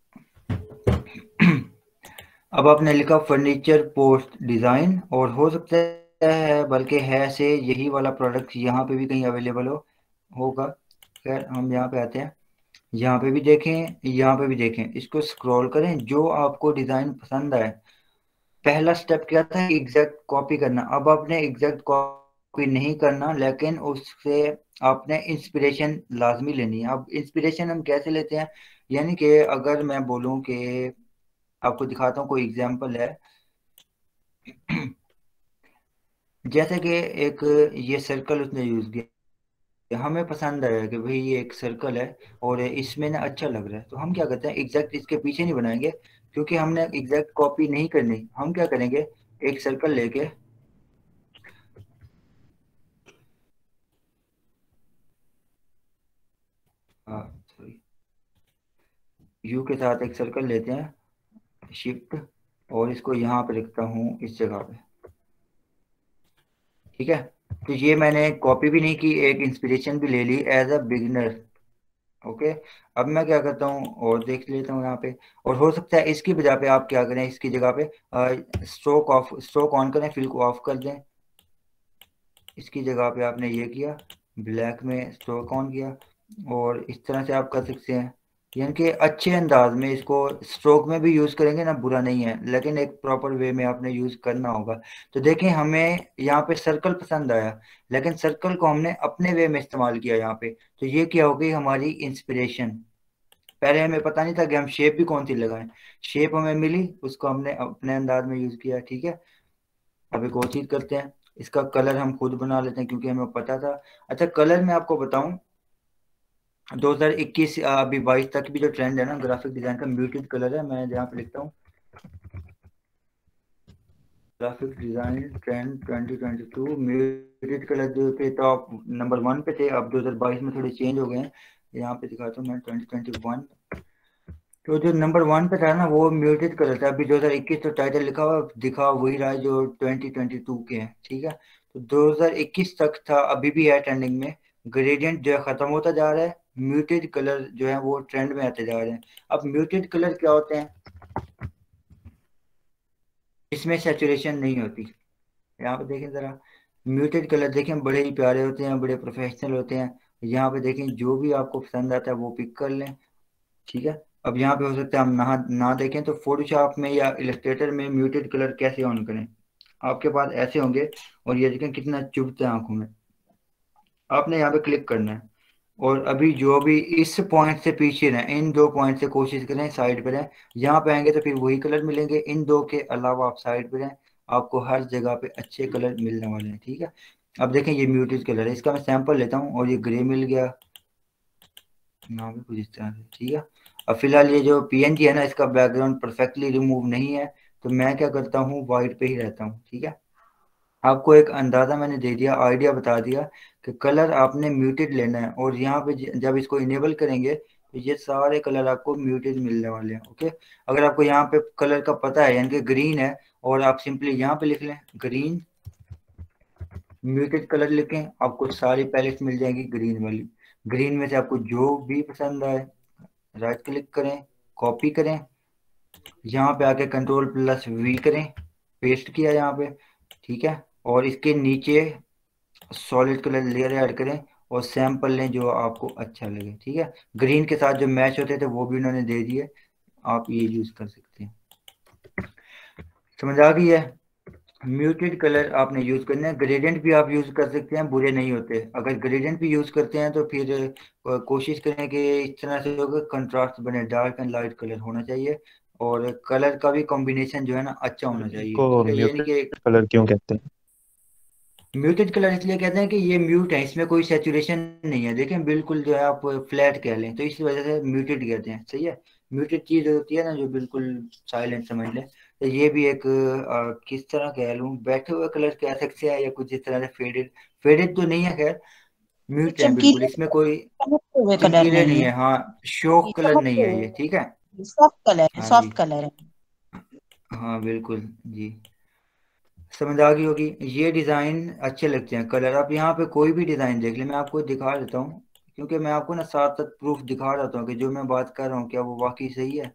अब आपने लिखा फर्नीचर पोस्ट डिज़ाइन, और हो सकता है बल्कि है से यही वाला प्रोडक्ट यहाँ पे भी कहीं अवेलेबल होगा। खैर, हम यहाँ पे आते हैं, यहाँ पे भी देखें, यहाँ पे भी देखें, इसको स्क्रॉल करें, जो आपको डिज़ाइन पसंद आए। पहला स्टेप क्या था, एग्जैक्ट कॉपी करना। अब आपने एग्जैक्ट कॉपी नहीं करना, लेकिन उससे आपने इंस्पिरेशन लाजमी लेनी है। अब इंस्पिरेशन हम कैसे लेते हैं, यानी कि अगर मैं बोलूँ कि आपको दिखाता हूँ, कोई एग्जांपल है। जैसे कि एक ये सर्कल उसने यूज किया, हमें पसंद आया कि भाई ये एक सर्कल है और इसमें ना अच्छा लग रहा है, तो हम क्या करते हैं, एग्जैक्ट इसके पीछे नहीं बनाएंगे, क्योंकि हमने एग्जैक्ट कॉपी नहीं करनी। हम क्या करेंगे, एक सर्कल लेके, हाँ सॉरी, यू के साथ एक सर्कल लेते हैं, शिफ्ट, और इसको यहाँ पे लिखता हूँ इस जगह पे। ठीक है, तो ये मैंने कॉपी भी नहीं की, एक इंस्पिरेशन भी ले ली एज अ बिगिनर। ओके, अब मैं क्या करता हूँ और देख लेता हूँ यहाँ पे। और हो सकता है इसकी वजह पे आप क्या करें, इसकी जगह पे स्ट्रोक ऑन करें, फिल को ऑफ कर दें। इसकी जगह पे आपने ये किया, ब्लैक में स्ट्रोक ऑन किया, और इस तरह से आप कर सकते हैं। यानी कि अच्छे अंदाज में इसको स्ट्रोक में भी यूज़ करेंगे ना, बुरा नहीं है, लेकिन एक प्रॉपर वे में आपने यूज़ करना होगा। तो देखें, हमें यहाँ पे सर्कल पसंद आया, लेकिन सर्कल को हमने अपने वे में इस्तेमाल किया यहाँ पे। तो ये क्या हो गई हमारी इंस्पिरेशन। पहले हमें पता नहीं था कि हम शेप भी कौन सी लगाएं, शेप हमें मिली, उसको हमने अपने अंदाज में यूज़ किया। ठीक है, अब एक और चीज़ करते हैं, इसका कलर हम खुद बना लेते हैं, क्योंकि हमें पता था। अच्छा, कलर मैं आपको बताऊं, 2021 अभी 22 तक भी जो ट्रेंड है ना ग्राफिक डिजाइन का, म्यूटेड कलर है। मैं यहाँ पे लिखता हूँ graphic design trend 2022, muted colour जो थे टॉप नंबर 1 पे थे, अब 2022 में थोड़े चेंज हो गए हैं। यहाँ पे दिखाता हूँ मैं 2021, तो जो नंबर 1 पे था ना वो म्यूटेड कलर था। अभी 2021 तो टाइटल लिखा हुआ दिखा वही रहा है जो 2022 के हैं। ठीक है, तो 2021 तक था, अभी भी है ट्रेंडिंग में। ग्रेडियंट जो है खत्म होता जा रहा है, म्यूटेड कलर जो है वो ट्रेंड में आते जा रहे हैं। अब म्यूटेड कलर क्या होते हैं? इसमें सैचुरेशन नहीं होती। यहाँ पे देखें ज़रा, म्यूटेड कलर देखें बड़े ही प्यारे होते हैं, बड़े प्रोफेशनल होते हैं। यहाँ पे देखें जो भी आपको पसंद आता है वो पिक कर लें, ठीक है। अब यहाँ पे हो सकता है हम ना देखें, तो फोटोशॉप में या इलस्ट्रेटर में म्यूटेड कलर कैसे ऑन करें? आपके पास ऐसे होंगे और ये देखें कितना चुभता है आंखों में। आपने यहाँ पे क्लिक करना है और अभी जो भी इस पॉइंट से पीछे रहें, इन दो पॉइंट से कोशिश करें साइड पे रहें। यहाँ पे आएंगे तो फिर वही कलर मिलेंगे। इन दो के अलावा आप साइड पे रहें, आपको हर जगह पे अच्छे कलर मिलने वाले हैं, ठीक है। अब देखें ये म्यूटेड कलर है, इसका मैं सैंपल लेता हूँ और ये ग्रे मिल गया ना भी कुछ इस तरह से, ठीक है। अब फिलहाल ये जो पीएनजी है ना, इसका बैकग्राउंड परफेक्टली रिमूव नहीं है, तो मैं क्या करता हूँ वाइट पे ही रहता हूँ, ठीक है। आपको एक अंदाजा मैंने दे दिया, आइडिया बता दिया कि कलर आपने म्यूटेड लेना है, और यहाँ पे जब इसको इनेबल करेंगे तो ये सारे कलर आपको म्यूटेड मिलने वाले हैं, ओके। अगर आपको यहाँ पे कलर का पता है, यानी कि ग्रीन है, और आप सिंपली यहाँ पे लिख लें ग्रीन म्यूटेड कलर लिखें, आपको सारी पैलेट मिल जाएगी ग्रीन वाली। ग्रीन में से आपको जो भी पसंद आए राइट क्लिक करें, कॉपी करें, यहाँ पे आके Ctrl+V करें, पेस्ट किया यहाँ पे, ठीक है। और इसके नीचे सॉलिड कलर लेयर ऐड करें और सैंपल लें जो आपको अच्छा लगे, ठीक है। ग्रीन के साथ जो मैच होते थे वो भी उन्होंने दे दिए, आप ये यूज कर सकते हैं। समझ आ गई है? म्यूटेड कलर आपने यूज करना है। ग्रेडियंट भी आप यूज कर सकते हैं, बुरे नहीं होते। अगर ग्रेडियंट भी यूज करते हैं तो फिर कोशिश करें कि इस तरह से होगा कंट्रास्ट बने, डार्क एंड लाइट कलर होना चाहिए, और कलर का भी कॉम्बिनेशन जो है ना अच्छा होना चाहिए, इसको ठीक है। ये नहीं कि म्यूटेड कलर क्यों कहते हैं? म्यूटेड कलर इसलिए कहते हैं कि ये म्यूट है, इसमें कोई सैचुरेशन नहीं है। देखें बिल्कुल जो है आप फ्लैट कह लें तो इस वजह से म्यूटेड कहते हैं, सही है। म्यूटेड चीज होती है ना जो बिल्कुल साइलेंट, समझ लें। तो ये भी एक किस तरह कह लूँ, बैठे हुए कलर कह सकते हैं, या कुछ इस तरह से फेडेड। फेडेड तो नहीं है खैर, ये म्यूट है बिल्कुल, चमकीले इसमें कोई चमकते हुए कलर चमकीले नहीं नहीं है, है, हाँ ये शोक कलर नहीं चमकते है ये, ठीक है। हुए सॉफ्ट कलर है, हाँ जी, सॉफ्ट कलर है। हाँ बिल्कुल जी, समझ आ गई होगी। ये डिज़ाइन अच्छे लगते हैं कलर। आप यहाँ पे कोई भी डिज़ाइन देख लें, मैं आपको दिखा देता हूँ, क्योंकि मैं आपको ना साथ साथ प्रूफ दिखा रहा हूँ कि जो मैं बात कर रहा हूँ क्या वो वाकई सही है।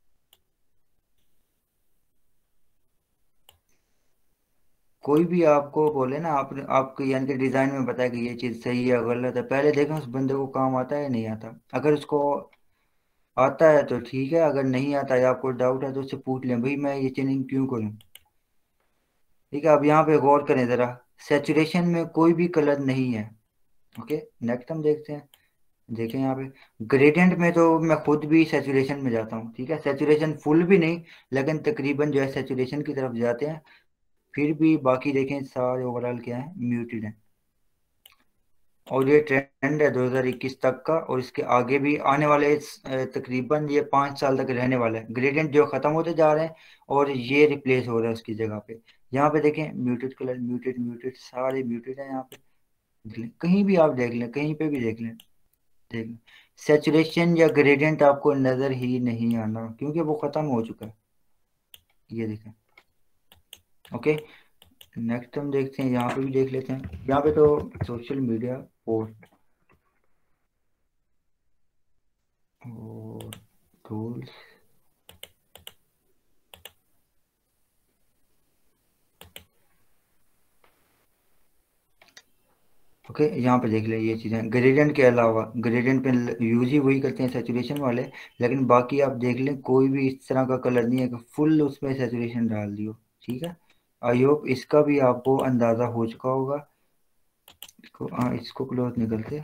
कोई भी आपको बोले ना, आप आपको यानी कि डिज़ाइन में बताया कि ये चीज़ सही है गलत है, पहले देखें उस बंदे को काम आता है या नहीं आता। अगर उसको आता है तो ठीक है, अगर नहीं आता है आपको डाउट है तो उससे पूछ लें, भाई मैं ये चेंजिंग क्यों करूँ, ठीक है। अब यहाँ पे गौर करें ज़रा, सेचुरेशन में कोई भी कलर नहीं है, ओके। नेक्स्ट हम देखते हैं, देखें यहाँ पे ग्रेडियंट में तो मैं खुद भी सेचुरेशन में जाता हूँ, ठीक है। सेचुरेशन फुल भी नहीं, लेकिन तकरीबन जो है सेचुरेशन की तरफ जाते हैं। फिर भी बाकी देखें सारे ओवरऑल क्या है, म्यूटेड है। और ये ट्रेंड है 2021 तक का, और इसके आगे भी आने वाले तकरीबन ये 5 साल तक रहने वाला है। ग्रेडियंट जो खत्म होते जा रहे हैं और ये रिप्लेस हो रहा है उसकी जगह पे। यहाँ पे देखें म्यूटेड कलर, म्यूटेड म्यूटेड सारे म्यूटेड है यहाँ पे, देख लें कहीं भी आप देख लें, कहीं पे भी देख लें, देख लें सेचुरेशन या ग्रेडियंट आपको नजर ही नहीं आना, क्योंकि वो खत्म हो चुका है। ये देखें, ओके। नेक्स्ट हम देखते हैं, यहाँ पे भी देख लेते हैं। यहाँ पे तो सोशल मीडिया पोस्ट और टूल्स, ओके। यहाँ पे देख ले ये चीज़ें ग्रेडियंट के अलावा, ग्रेडियंट पे यूज ही वही करते हैं सेचुरेशन वाले, लेकिन बाकी आप देख लें कोई भी इस तरह का कलर नहीं है कि फुल उसमें सेचुरेशन डाल दियो, ठीक है। आई होप इसका भी आपको अंदाज़ा हो चुका होगा। इसको क्लोज निकलते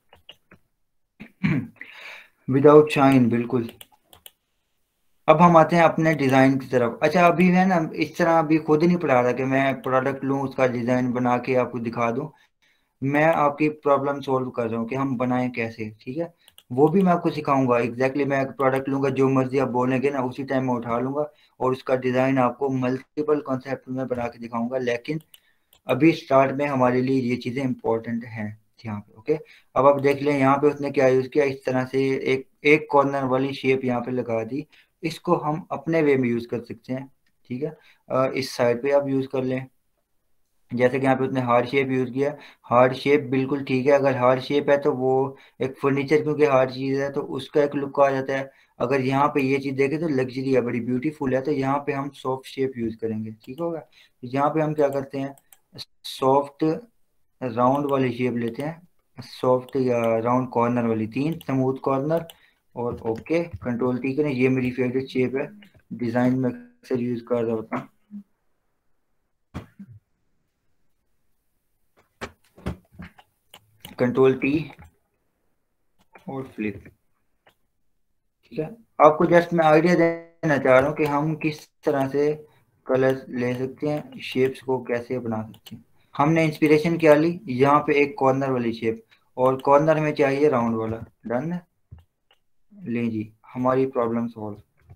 विदाउट शाइन, बिल्कुल। अब हम आते हैं अपने डिज़ाइन की तरफ। अच्छा अभी है ना, इस तरह अभी खुद ही नहीं पढ़ा रहा कि मैं प्रोडक्ट लूँ उसका डिज़ाइन बना के आपको दिखा दूँ। मैं आपकी प्रॉब्लम सोल्व कर रहा हूँ कि हम बनाएं कैसे, ठीक है। वो भी मैं आपको सिखाऊंगा एग्जैक्टली। मैं एक प्रोडक्ट लूंगा, जो मर्जी आप बोलेंगे ना उसी टाइम में उठा लूंगा, और उसका डिज़ाइन आपको मल्टीपल कॉन्सेप्ट में बना के दिखाऊंगा। लेकिन अभी स्टार्ट में हमारे लिए ये चीज़ें इंपॉर्टेंट हैं यहाँ पे, ओके। अब आप देख लें यहाँ पे उसने क्या यूज़ किया, इस तरह से एक एक कॉर्नर वाली शेप यहाँ पे लगा दी। इसको हम अपने वे में यूज़ कर सकते हैं, ठीक है। इस साइड पे आप यूज़ कर लें, जैसे कि यहाँ पे उसने हार्ड शेप यूज किया, हार्ड शेप बिल्कुल ठीक है, अगर हार्ड शेप है तो वो एक फर्नीचर क्योंकि हार्ड चीज है तो उसका एक लुक आ जाता है। अगर यहाँ पे ये चीज देखें तो लग्जरी है, बड़ी ब्यूटीफुल है, तो यहाँ पे हम सॉफ्ट शेप यूज करेंगे, ठीक होगा। तो यहाँ पे हम क्या करते हैं, सॉफ्ट राउंड वाली शेप लेते हैं, सॉफ्ट या राउंड कॉर्नर वाली, 3 स्मूथ कॉर्नर, और ओके कंट्रोल टी करें। ये मेरी फेवरेट शेप है, डिजाइन में अक्सर यूज कर रहा होता हूँ। कंट्रोल टी और फ्लिप, ठीक है। आपको जस्ट मैं आइडिया देना चाह रहा हूँ कि हम किस तरह से कलर ले सकते हैं, शेप्स को कैसे बना सकते हैं। हमने इंस्पिरेशन क्या ली, यहाँ पे एक कॉर्नर वाली शेप, और कॉर्नर में चाहिए राउंड वाला, डन है। ले जी, हमारी प्रॉब्लम सॉल्व,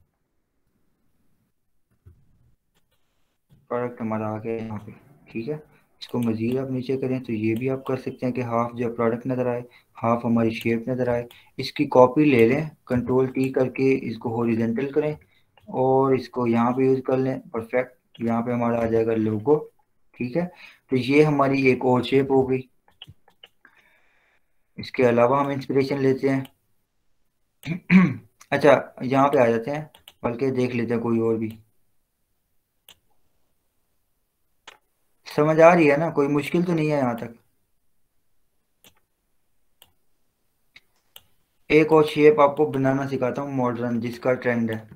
प्रोडक्ट हमारा आ गया यहाँ पे, ठीक है। इसको मजीद आप नीचे करें तो ये भी आप कर सकते हैं कि हाफ जो प्रोडक्ट नज़र आए, हाफ हमारी शेप नज़र आए। इसकी कॉपी ले लें, कंट्रोल टी करके इसको हॉरिजॉन्टल करें और इसको यहाँ पे यूज़ कर लें, परफेक्ट। यहाँ पे हमारा आ जाएगा लोगो, ठीक है। तो ये हमारी एक और शेप हो गई। इसके अलावा हम इंस्पिरेशन लेते हैं अच्छा यहाँ पे आ जाते हैं, बल्कि देख लेते हैं कोई और भी। समझ आ रही है ना, कोई मुश्किल तो नहीं है यहाँ तक। एक और शेप आपको बनाना सिखाता हूँ मॉडर्न, जिसका ट्रेंड है।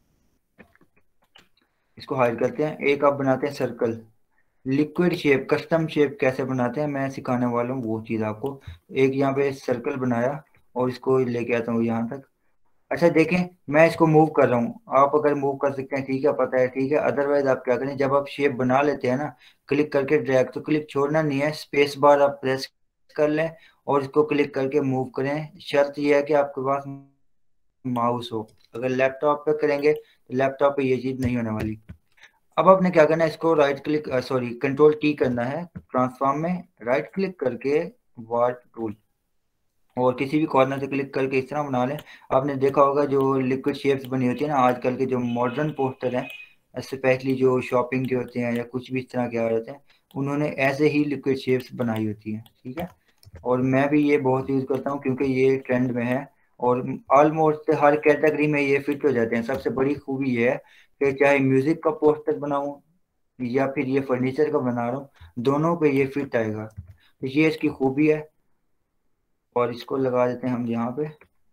इसको हाइड करते हैं, एक आप बनाते हैं circle, liquid shape, custom shape कैसे बनाते हैं मैं सिखाने वाला हूँ वो चीज़ आपको। एक यहाँ पे सर्कल बनाया और इसको लेके आता हूँ यहाँ तक। अच्छा देखें, मैं इसको मूव कर रहा हूँ, आप अगर मूव कर सकते हैं ठीक है, पता है ठीक है। अदरवाइज आप क्या करें, जब आप शेप बना लेते हैं ना, क्लिक करके ड्रैग, तो क्लिक छोड़ना नहीं है, स्पेस बार आप प्रेस कर लें और इसको क्लिक करके मूव करें। शर्त यह है कि आपके पास माउस हो, अगर लैपटॉप पे करेंगे तो लैपटॉप पे ये चीज़ नहीं होने वाली। अब आपने क्या करना है, इसको right click sorry control T करना है, ट्रांसफॉर्म में राइट क्लिक करके वार्प टूल, और किसी भी कॉर्नर से क्लिक करके इस तरह बना लें। आपने देखा होगा जो लिक्विड शेप्स बनी होती है ना, आजकल के जो मॉडर्न पोस्टर हैं, स्पेशली जो शॉपिंग के होते हैं या कुछ भी इस तरह के आ रहे होते हैं, उन्होंने ऐसे ही लिक्विड शेप्स बनाई होती हैं, ठीक है। और मैं भी ये बहुत यूज़ करता हूँ क्योंकि ये ट्रेंड में है और ऑलमोस्ट हर कैटेगरी में ये फिट हो जाते हैं। सबसे बड़ी खूबी ये है कि चाहे म्यूजिक का पोस्टर बनाऊं या फिर ये फर्नीचर का बना रहा हूँ, दोनों पे ये फिट आएगा, तो ये इसकी खूबी है। और इसको लगा देते हैं हम यहाँ पे,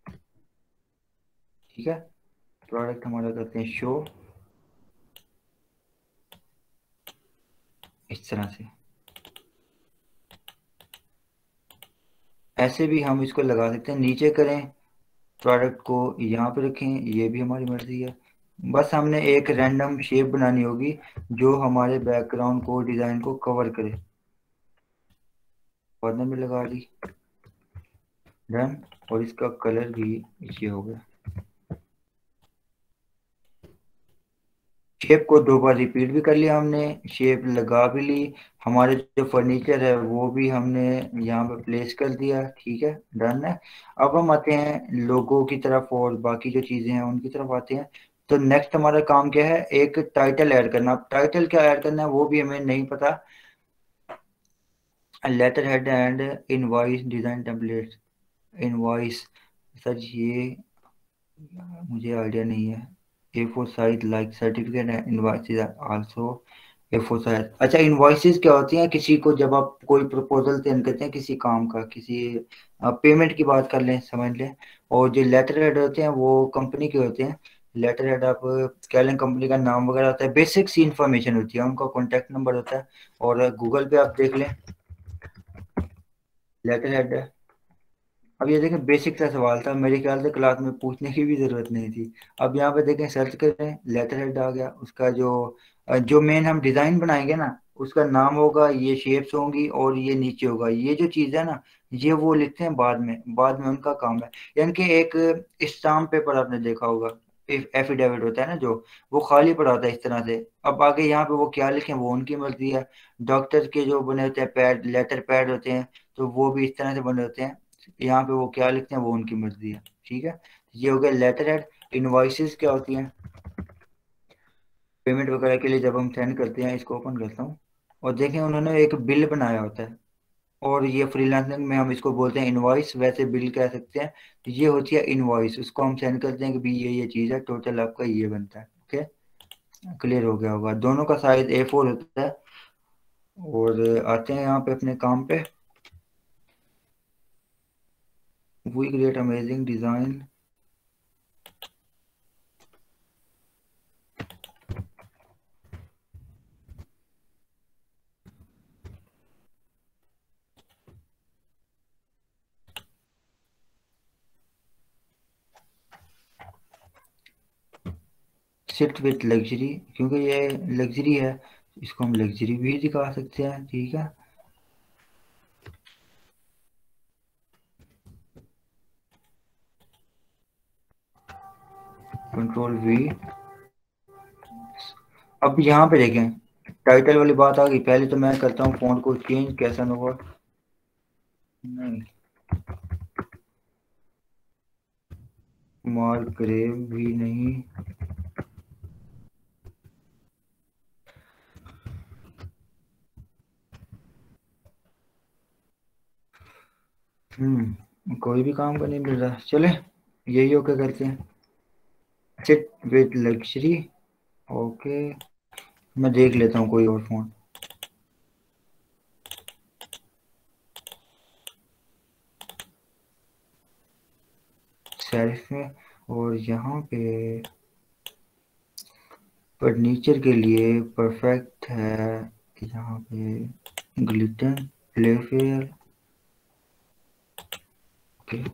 ठीक है। प्रोडक्ट हमारा करते हैं शो, इस तरह से। ऐसे भी हम इसको लगा सकते हैं, नीचे करें, प्रोडक्ट को यहाँ पे रखें, ये भी हमारी मर्जी है। बस हमने एक रैंडम शेप बनानी होगी जो हमारे बैकग्राउंड को, डिजाइन को कवर करे। कॉर्नर में लगा ली, डन। और इसका कलर भी ये हो गया। शेप को 2 बार रिपीट भी कर लिया हमने, शेप लगा भी ली, हमारे जो फर्नीचर है वो भी हमने यहाँ पे प्लेस कर दिया, ठीक है, डन है। अब हम आते हैं लोगो की तरफ और बाकी जो चीजें हैं उनकी तरफ आते हैं। तो नेक्स्ट हमारा काम क्या है, एक टाइटल ऐड करना। अब टाइटल क्या ऐड करना है वो भी हमें नहीं पता। Letter head and invoice design template, invoice, sir ये मुझे आइडिया नहीं है। A4 size like certificate and invoices also A4 size. अच्छा इनवॉइसेस क्या होती हैं, किसी को जब आप कोई प्रपोजल सेंड करते हैं किसी काम का, किसी पेमेंट की बात कर लें, समझ लें। और जो लेटर हेड होते हैं वो कंपनी के होते हैं। लेटर हेड आप कह लें, कंपनी का नाम वगैरह होता है, बेसिक सी इंफॉर्मेशन होती है, उनका कॉन्टैक्ट नंबर होता है। और गूगल पे आप देख लें, लेटर हेड है। अब ये देखें, बेसिक सा सवाल था, मेरे ख्याल से क्लास में पूछने की भी जरूरत नहीं थी। अब यहाँ पे देखें, सर्च करें, लेटर हेड आ गया। उसका जो मेन हम डिजाइन बनाएंगे ना, उसका नाम होगा, ये शेप्स होंगी और ये नीचे होगा। ये जो चीज है ना, ये वो लिखते हैं बाद में, बाद में उनका काम है। यानी कि एक स्टाम्प पेपर आपने देखा होगा, एफिडेविट होता है ना जो, वो खाली पड़ा होता है इस तरह से। अब आगे यहाँ पे वो क्या लिखें वो उनकी मर्जी है। डॉक्टर के जो बने होते हैं पैड, लेटर पैड होते हैं, तो वो भी इस तरह से बने होते हैं। यहाँ पे वो क्या लिखते हैं वो उनकी मर्जी है, ठीक है। ये हो गया लेटर हेड। इनवॉइसेस क्या होती हैं, पेमेंट वगैरह के लिए जब हम सेंड करते हैं, इसको ओपन करता हूँ, और देखें उन्होंने एक बिल बनाया होता है, और ये फ्रीलांसिंग में हम इसको बोलते हैं इनवॉइस, वैसे बिल कह सकते हैं। तो ये होती है इनवॉइस, उसको हम सेंड करते हैं कि भाई ये चीज़ है, टोटल आपका ये बनता है। ओके, क्लियर हो गया होगा। दोनों का साइज A4 होता है। और आते हैं यहाँ पे अपने काम पे। We create amazing design. Sit with luxury, क्योंकि ये लग्जरी है, इसको हम लग्जरी भी दिखा सकते हैं। ठीक है, कंट्रोल V। अब यहाँ पे देखें टाइटल वाली बात आ गई। पहले तो मैं करता हूँ फॉन्ट को चेंज, कैसा ना हुआ नहीं, मार्करेव भी नहीं, कोई भी काम का नहीं मिल रहा। चले यही ओके करते हैं, सिट विद लग्जरी। ओके, मैं देख लेता हूँ कोई और फोन। सेल्फ में, और यहाँ पे फर्नीचर के लिए परफेक्ट है। यहाँ पे Glitten Playfair. Okay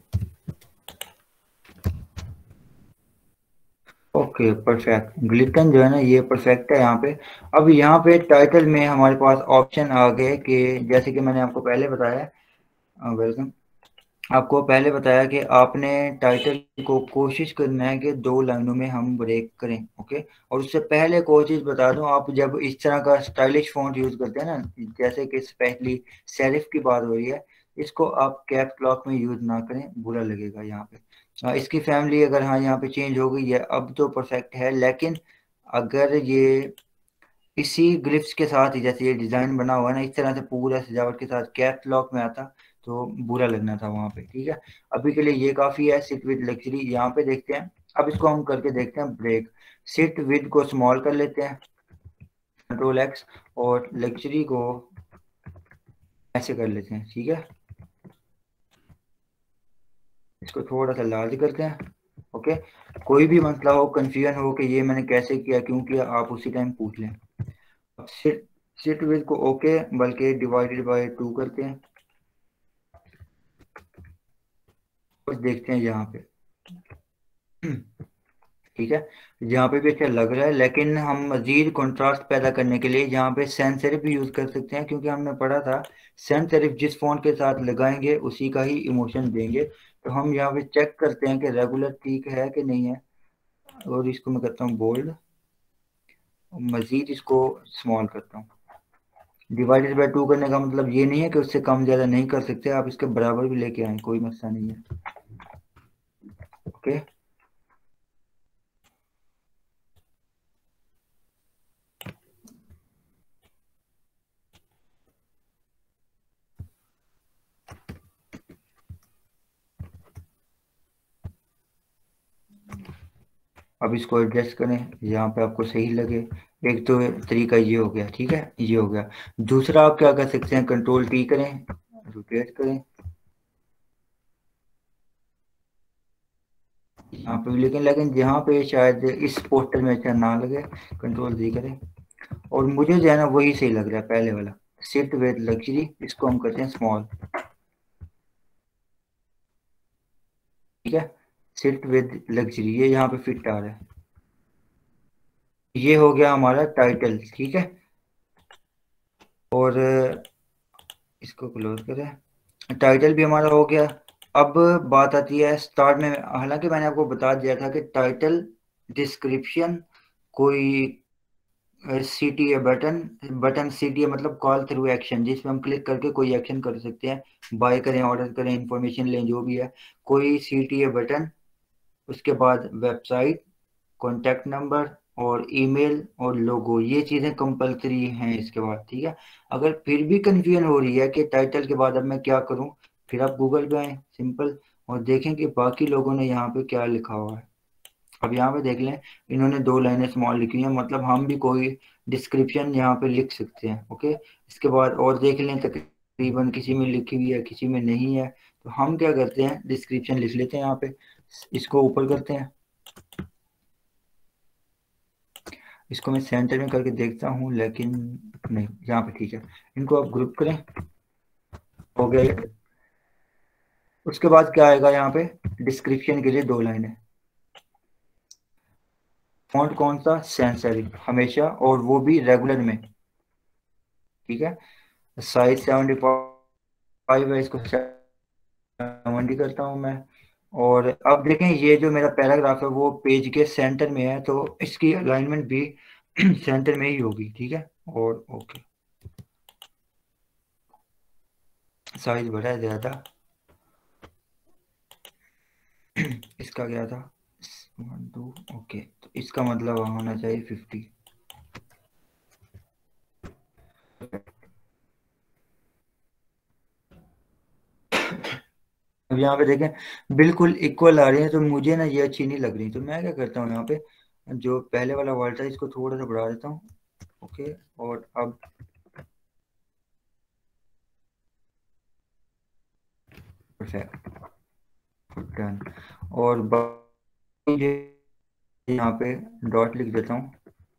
okay, perfect. Glitten जो है ना ये परफेक्ट है यहाँ पे। अब यहाँ पे टाइटल में हमारे पास ऑप्शन आ गए कि जैसे कि मैंने आपको पहले बताया, वेलकम, आपको पहले बताया कि आपने टाइटल को कोशिश करना है कि 2 लाइनों में हम ब्रेक करें। ओके, और उससे पहले कोई चीज़ बता दूं, आप जब इस तरह का स्टाइलिश फॉन्ट यूज़ करते हैं ना, जैसे कि स्पेशली सेरिफ की बात हो रही है, इसको आप कैप्स लॉक में यूज़ ना करें, बुरा लगेगा यहाँ पे। इसकी फैमिली अगर हाँ यहाँ पे चेंज हो गई है अब तो परफेक्ट है, लेकिन अगर ये इसी ग्लिफ्स के साथ ही जैसे ये डिजाइन बना हुआ है ना, इस तरह से पूरा सजावट के साथ कैप्स लॉक में आता तो बुरा लगना था वहां पे। ठीक है, अभी के लिए ये काफी है। सिट विद लग्जरी यहाँ पे देखते हैं। अब इसको हम करके देखते हैं ब्रेक। सिट विद को स्मॉल कर लेते हैं, कंट्रोल X, और लग्जरी को ऐसे कर लेते हैं। ठीक है, इसको थोड़ा सा लार्ज करते हैं। ओके, कोई भी मसला हो, कंफ्यूजन हो कि ये मैंने कैसे किया क्यों किया, आप उसी टाइम पूछ लें। सिट सिट विद को ओके, बल्कि डिवाइडेड बाय 2 करते हैं। कुछ देखते हैं यहाँ पे। ठीक है, यहाँ पे भी अच्छा लग रहा है, लेकिन हम मजीद कंट्रास्ट पैदा करने के लिए यहाँ पे सैंस सेरिफ भी यूज कर सकते हैं, क्योंकि हमने पढ़ा था सैंस सेरिफ जिस फॉन्ट के साथ लगाएंगे उसी का ही इमोशन देंगे। तो हम यहाँ पे चेक करते हैं कि रेगुलर ठीक है कि नहीं है, और इसको मैं करता हूँ बोल्ड, मजीद इसको स्मॉल करता हूँ। डिवाइडेड बाय 2 करने का मतलब ये नहीं है कि उससे कम ज्यादा नहीं कर सकते, आप इसके बराबर भी लेके आए, कोई मसला नहीं है। ओके, अब इसको एडजस्ट करें यहाँ पे आपको सही लगे। एक तो तरीका ये हो गया, ठीक है, ये हो गया। दूसरा आप क्या कर सकते हैं, कंट्रोल T करें, रोटेट करें यहाँ पे, लेकिन यहाँ पे शायद इस पोस्टर में अच्छा ना लगे, कंट्रोल Z करें। और मुझे जो है ना वही सही लग रहा है, पहले वाला सिट विद लग्जरी, इसको हम करते हैं स्मॉल। ठीक है, सिट विद लग्जरी ये यहाँ पे फिट आ रहा है। ये हो गया हमारा टाइटल। ठीक है, और इसको क्लोज करें, टाइटल भी हमारा हो गया। अब बात आती है स्टार्ट में, हालांकि मैंने आपको बता दिया था कि टाइटल, डिस्क्रिप्शन, कोई CTA बटन, CTA मतलब कॉल थ्रू एक्शन, जिसमें हम क्लिक करके कोई एक्शन कर सकते हैं, बाय करें, ऑर्डर करें, इंफॉर्मेशन लें, जो भी है। कोई CTA बटन, उसके बाद वेबसाइट, कॉन्टैक्ट नंबर, और ईमेल और लोगो, ये चीज़ें कंपलसरी हैं इसके बाद, ठीक है। अगर फिर भी कंफ्यूजन हो रही है कि टाइटल के बाद अब मैं क्या करूं, फिर आप गूगल पे आए सिंपल और देखें कि बाकी लोगों ने यहाँ पे क्या लिखा हुआ है। अब यहाँ पे देख लें, इन्होंने 2 लाइनें स्मॉल लिखी हैं, मतलब हम भी कोई डिस्क्रिप्शन यहाँ पे लिख सकते हैं। ओके, इसके बाद और देख लें, तकरीबन किसी में लिखी हुई है, किसी में नहीं है, तो हम क्या करते हैं, डिस्क्रिप्शन लिख लेते हैं यहाँ पे, इसको ऊपर करते हैं, इसको मैं सेंटर में करके देखता हूँ, लेकिन नहीं, यहाँ पे ठीक है। इनको आप ग्रुप करें, हो गया ये। उसके बाद क्या आएगा, यहाँ पे डिस्क्रिप्शन के लिए 2 लाइनें, फॉन्ट कौन सा, सैंस सेरिफ हमेशा, और वो भी रेगुलर में, ठीक है। साइज 75 है, इसको 70 करता हूँ मैं। और अब देखें, ये जो मेरा पैराग्राफ है वो पेज के सेंटर में है, तो इसकी अलाइनमेंट भी सेंटर में ही होगी, ठीक है। और ओके, साइज बढ़ा है ज़्यादा, इसका क्या था 1 2, ओके, तो इसका मतलब होना चाहिए 50। अब यहाँ पे देखें बिल्कुल इक्वल आ रही है, तो मुझे ना ये अच्छी नहीं लग रही, तो मैं क्या करता हूँ, यहाँ पे जो पहले वाला वर्ड था इसको थोड़ा सा बढ़ा देता हूँ। ओके, और अब डन, और यहाँ पे डॉट लिख देता हूँ,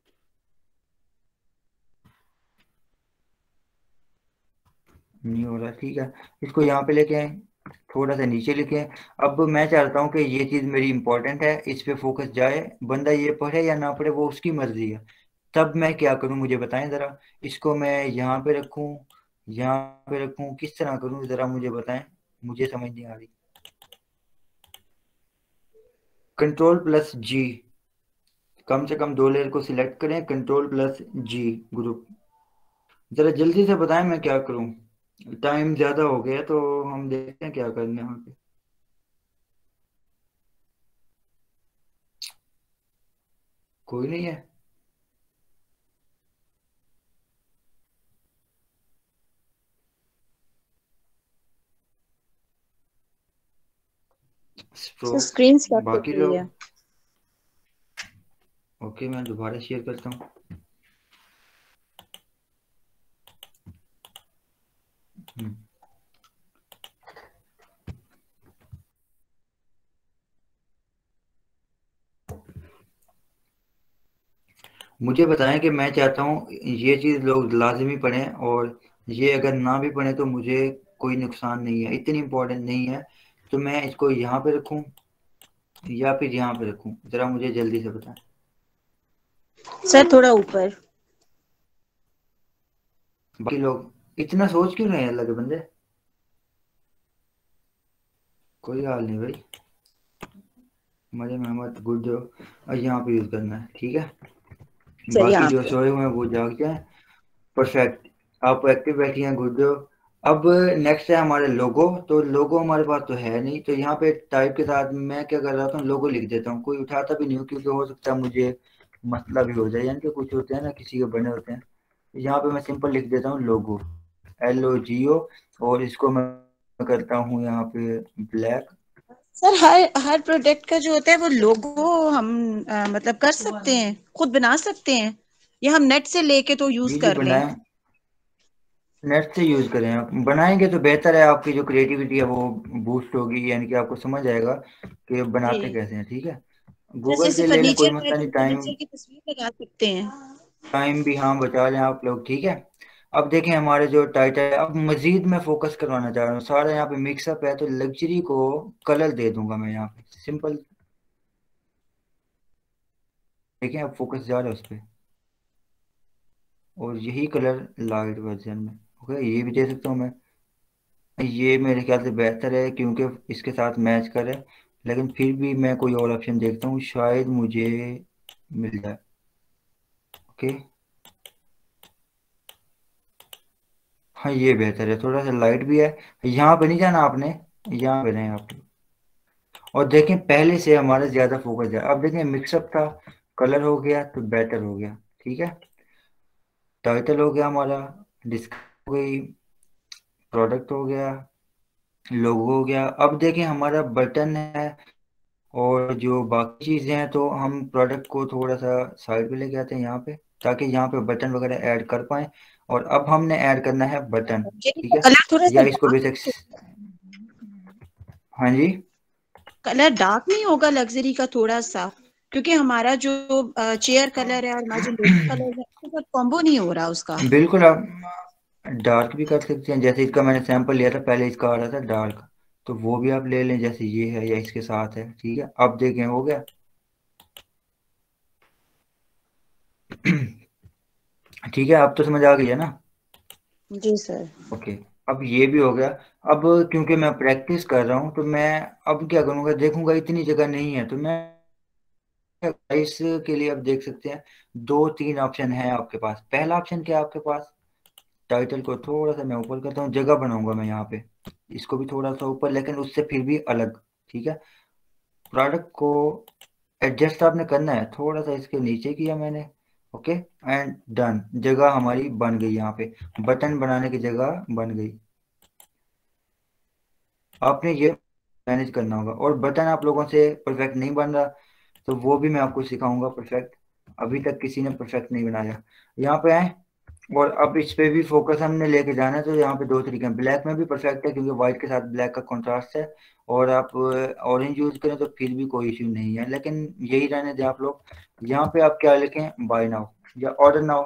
नहीं हो रहा, ठीक है। इसको यहाँ पे लेके आए, थोड़ा सा नीचे लिखे। अब मैं चाहता हूँ कि ये चीज़ मेरी इंपॉर्टेंट है, इस पे फोकस जाए, बंदा ये पढ़े या ना पढ़े वो उसकी मर्जी है। तब मैं क्या करूँ, मुझे बताएं ज़रा। इसको मैं यहाँ पे रखूँ, यहाँ पे रखूँ, किस तरह करूँ ज़रा मुझे बताएं, मुझे समझ नहीं आ रही। Ctrl+G, कम से कम 2 लेयर को सिलेक्ट करें, Ctrl+G ग्रुप। ज़रा जल्दी से बताएं मैं क्या करूँ, टाइम ज़्यादा हो गया, तो हम देखते हैं क्या करना है वहाँ पे। कोई नहीं है, स्क्रीन स्टॉप हो बाकी गई है। लोग। ओके, मैं दोबारा शेयर करता हूँ। मुझे बताएं कि मैं चाहता हूँ ये चीज़ लोग लाजमी पढ़ें, और ये अगर ना भी पढ़ें तो मुझे कोई नुकसान नहीं है, इतनी इम्पोर्टेंट नहीं है, तो मैं इसको यहाँ पे रखूँ या फिर यहाँ पे रखूँ, ज़रा मुझे जल्दी से बताएं। सर थोड़ा ऊपर। बाकी लोग इतना सोच क्यों रहे हैं अल्लाह के बंदे, कोई हाल नहीं भाई, मजे मोहम्मद गुड जो यहाँ पे यूज़ करना है, ठीक है। सर बाकी यहाँ जो पे सोए हुए हैं वो जाग जाए, परफेक्ट, आप एक्टिव बैठी हैं, गुड जो। अब नेक्स्ट है हमारे लोगो, तो लोगो हमारे पास तो है नहीं, तो यहाँ पे टाइप के साथ मैं क्या कर रहा था, लोगो लिख देता हूँ, कोई उठाता भी नहीं हूँ, क्योंकि हो सकता है मुझे मसला भी हो जाए, यानी कि कुछ होते हैं ना किसी के बने होते हैं। यहाँ पे मैं सिंपल लिख देता हूँ लोगो, LOGO, और इसको मैं करता हूँ यहाँ पे ब्लैक। सर हर प्रोडक्ट का जो होता है वो लोगो हम मतलब कर सकते हैं, खुद बना सकते हैं, या हम नेट से लेके तो यूज जी जी, कर लें। बनाएं, नेट से यूज करें, आप बनाएंगे तो बेहतर है, आपकी जो क्रिएटिविटी है वो बूस्ट होगी, यानी कि आपको समझ आएगा कि जी बनाते कैसे हैं, ठीक है। सर, गूगल जैसे से ले लें, कोई फर्नीचर है मसला तो नहीं, टाइम फर्नीचर की तस्वीर लगा सकते हैं। टाइम भी हाँ बचा लें आप लोग, ठीक है। अब देखें हमारे जो टाइटल है, अब मजीद मैं फोकस करवाना चाह रहा हूँ, सारा यहाँ पे मिक्सअप है, तो लग्जरी को कलर दे दूंगा मैं यहाँ पे सिंपल, देखें अब फोकस जा रहा है उस पर, और यही कलर लाइट वर्जन में, ओके, ये भी दे सकता हूँ मैं, ये मेरे ख्याल से बेहतर है क्योंकि इसके साथ मैच करे, लेकिन फिर भी मैं कोई और ऑप्शन देखता हूँ, शायद मुझे मिल जाए। ओके, हाँ ये बेहतर है, थोड़ा सा लाइट भी है, यहाँ पे नहीं जाना आपने, यहाँ पे रहें आप। और देखें पहले से हमारा ज्यादा फोकस है, अब देखें मिक्सअप था, कलर हो गया तो बेटर हो गया, ठीक है। टाइटल हो गया हमारा, डिस्क्रिप्शन हो गई, प्रोडक्ट हो गया, लोगो हो गया। अब देखें हमारा बटन है और जो बाकी चीज़ें हैं, तो हम प्रोडक्ट को थोड़ा सा साइड पे लेके आते हैं यहाँ पे, ताकि यहाँ पे बटन वगैरह ऐड कर पाएँ। और अब हमने ऐड करना है बटन, ठीक है, कलर थोड़ा सा या इसको डार्क, बेसिक। हाँ जी, कलर डार्क नहीं होगा लग्जरी का थोड़ा सा, क्योंकि हमारा जो चेयर कलर है और हमारा जो लोगो कलर है उसके साथ कॉम्बो नहीं हो रहा उसका। बिल्कुल आप डार्क भी कर सकते हैं, जैसे इसका मैंने सैंपल लिया था पहले, इसका आ रहा था डार्क, तो वो भी आप ले लें, जैसे ये है या इसके साथ है, ठीक है। अब देखें हो गया। ठीक है, अब तो समझ आ गई है ना। जी सर। ओके, अब ये भी हो गया। अब क्योंकि मैं प्रैक्टिस कर रहा हूँ, तो मैं अब क्या करूँगा, देखूंगा इतनी जगह नहीं है, तो मैं इसके लिए अब देख सकते हैं दो तीन ऑप्शन है आपके पास। पहला ऑप्शन क्या है आपके पास, टाइटल को थोड़ा सा मैं ऊपर करता हूँ, जगह बनाऊंगा मैं यहाँ पे, इसको भी थोड़ा सा ऊपर, लेकिन उससे फिर भी अलग, ठीक है। प्रोडक्ट को एडजस्ट आपने करना है, थोड़ा सा इसके नीचे किया मैंने, ओके, एंड डन। जगह हमारी बन गई, यहाँ पे बटन बनाने की जगह बन गई। आपने ये मैनेज करना होगा। और बटन आप लोगों से परफेक्ट नहीं बन रहा, तो वो भी मैं आपको सिखाऊंगा परफेक्ट। अभी तक किसी ने परफेक्ट नहीं बनाया। यहाँ पे आए और अब इस पे भी फोकस हमने लेके जाना है, तो यहाँ पे दो तरीके हैं। ब्लैक में भी परफेक्ट है, क्योंकि व्हाइट के साथ ब्लैक का कॉन्ट्रास्ट है। और आप ऑरेंज यूज करें तो फिर भी कोई इश्यू नहीं है, लेकिन यही रहने दें आप लोग। यहाँ पे आप क्या लिखें, बाय नाउ या ऑर्डर नाउ।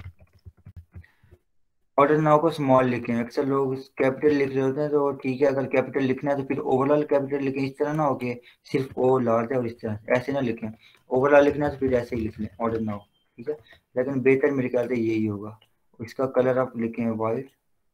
ऑर्डर नाउ को स्मॉल लिखें। अक्सर लोग कैपिटल लिख रहे होते हैं, तो ठीक है, अगर कैपिटल लिखना है तो फिर ओवरऑल कैपिटल लिखें। इस तरह ना हो कि सिर्फ ओ लार्ज है और इस तरह ऐसे ना लिखें। ओवरऑल लिखना है तो फिर ऐसे ही लिख लें, ऑर्डर नाउ, ठीक है। लेकिन बेहतर मेरे ख्याल से यही होगा। इसका कलर आप लिखें वाइट।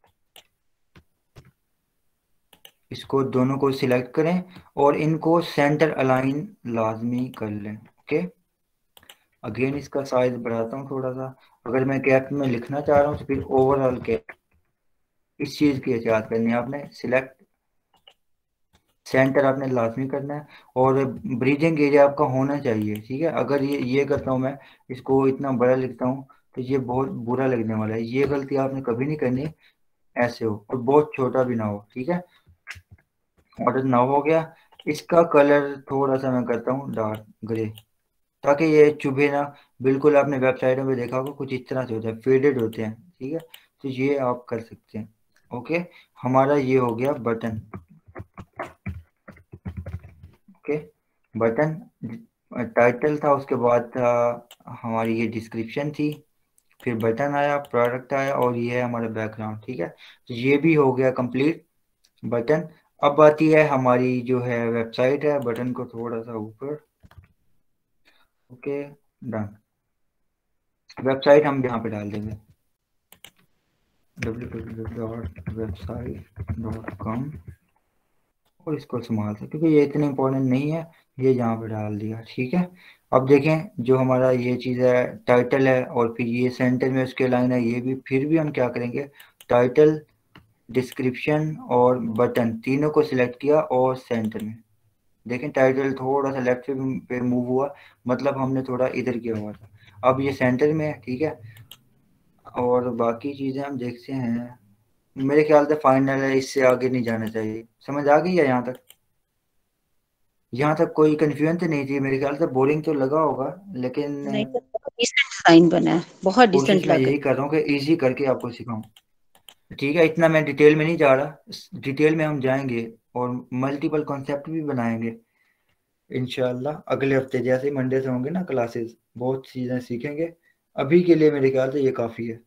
इसको दोनों को सिलेक्ट करें और इनको सेंटर अलाइन लाजमी कर लें, ओके। अगेन इसका साइज बढ़ाता हूँ थोड़ा सा। अगर मैं कैप में लिखना चाह रहा हूँ तो फिर ओवरऑल कैप, इस चीज की एहतियात करनी है आपने। सिलेक्ट सेंटर आपने लाजमी करना है, और ब्रीदिंग एरिया आपका होना चाहिए, ठीक है। अगर ये करता हूँ मैं, इसको इतना बड़ा लिखता हूँ, तो ये बहुत बुरा लगने वाला है। ये गलती आपने कभी नहीं करनी, ऐसे हो, और बहुत छोटा भी ना हो, ठीक है। ऑर्डर ना हो गया। इसका कलर थोड़ा सा मैं करता हूँ डार्क ग्रे, ताकि ये चुभे ना। बिल्कुल आपने वेबसाइटों पे देखा होगा कुछ इस तरह से होता है, फेडेड होते हैं, ठीक है। तो ये आप कर सकते हैं, ओके। हमारा ये हो गया बटन, ओके। बटन टाइटल था, उसके बाद था हमारी ये डिस्क्रिप्शन थी, फिर बटन आया, प्रोडक्ट आया, और ये है हमारा बैकग्राउंड, ठीक है। तो ये भी हो गया कंप्लीट बटन। अब आती है हमारी जो है वेबसाइट है, बटन को थोड़ा सा ऊपर, ओके, डन। वेबसाइट हम यहाँ पे डाल देंगे www.website.com, और इसको संभाल से, क्योंकि ये इतने इंपॉर्टेंट नहीं है, ये यहाँ पे डाल दिया, ठीक है। अब देखें जो हमारा ये चीज़ है, टाइटल है, और फिर ये सेंटर में उसके लाइन है, ये भी फिर भी हम क्या करेंगे, टाइटल, डिस्क्रिप्शन और बटन तीनों को सिलेक्ट किया और सेंटर में। देखें टाइटल थोड़ा सा लेफ्ट पे मूव हुआ, मतलब हमने थोड़ा इधर किया हुआ था। अब ये सेंटर में है, ठीक है। और बाकी चीज़ें हम देखते हैं। मेरे ख्याल से फाइनल है, इससे आगे नहीं जाना चाहिए। समझ आ गई है यहाँ तक? यहाँ तक कोई कंफ्यूजन तो नहीं थी? मेरे ख्याल से बोरिंग तो लगा होगा, लेकिन नहीं तो बहुत डिसेंट डिजाइन बना है, बहुत कोशिश डिसेंट मैं लग यही कर रहा हूँ कि इजी करके आपको सिखाऊं, ठीक है। इतना मैं डिटेल में नहीं जा रहा, डिटेल में हम जाएंगे और मल्टीपल कॉन्सेप्ट भी बनाएंगे इंशाल्लाह। अगले हफ्ते जैसे ही मंडे से होंगे ना क्लासेस, बहुत चीज़ें सीखेंगे। अभी के लिए मेरे ख्याल से ये काफ़ी है।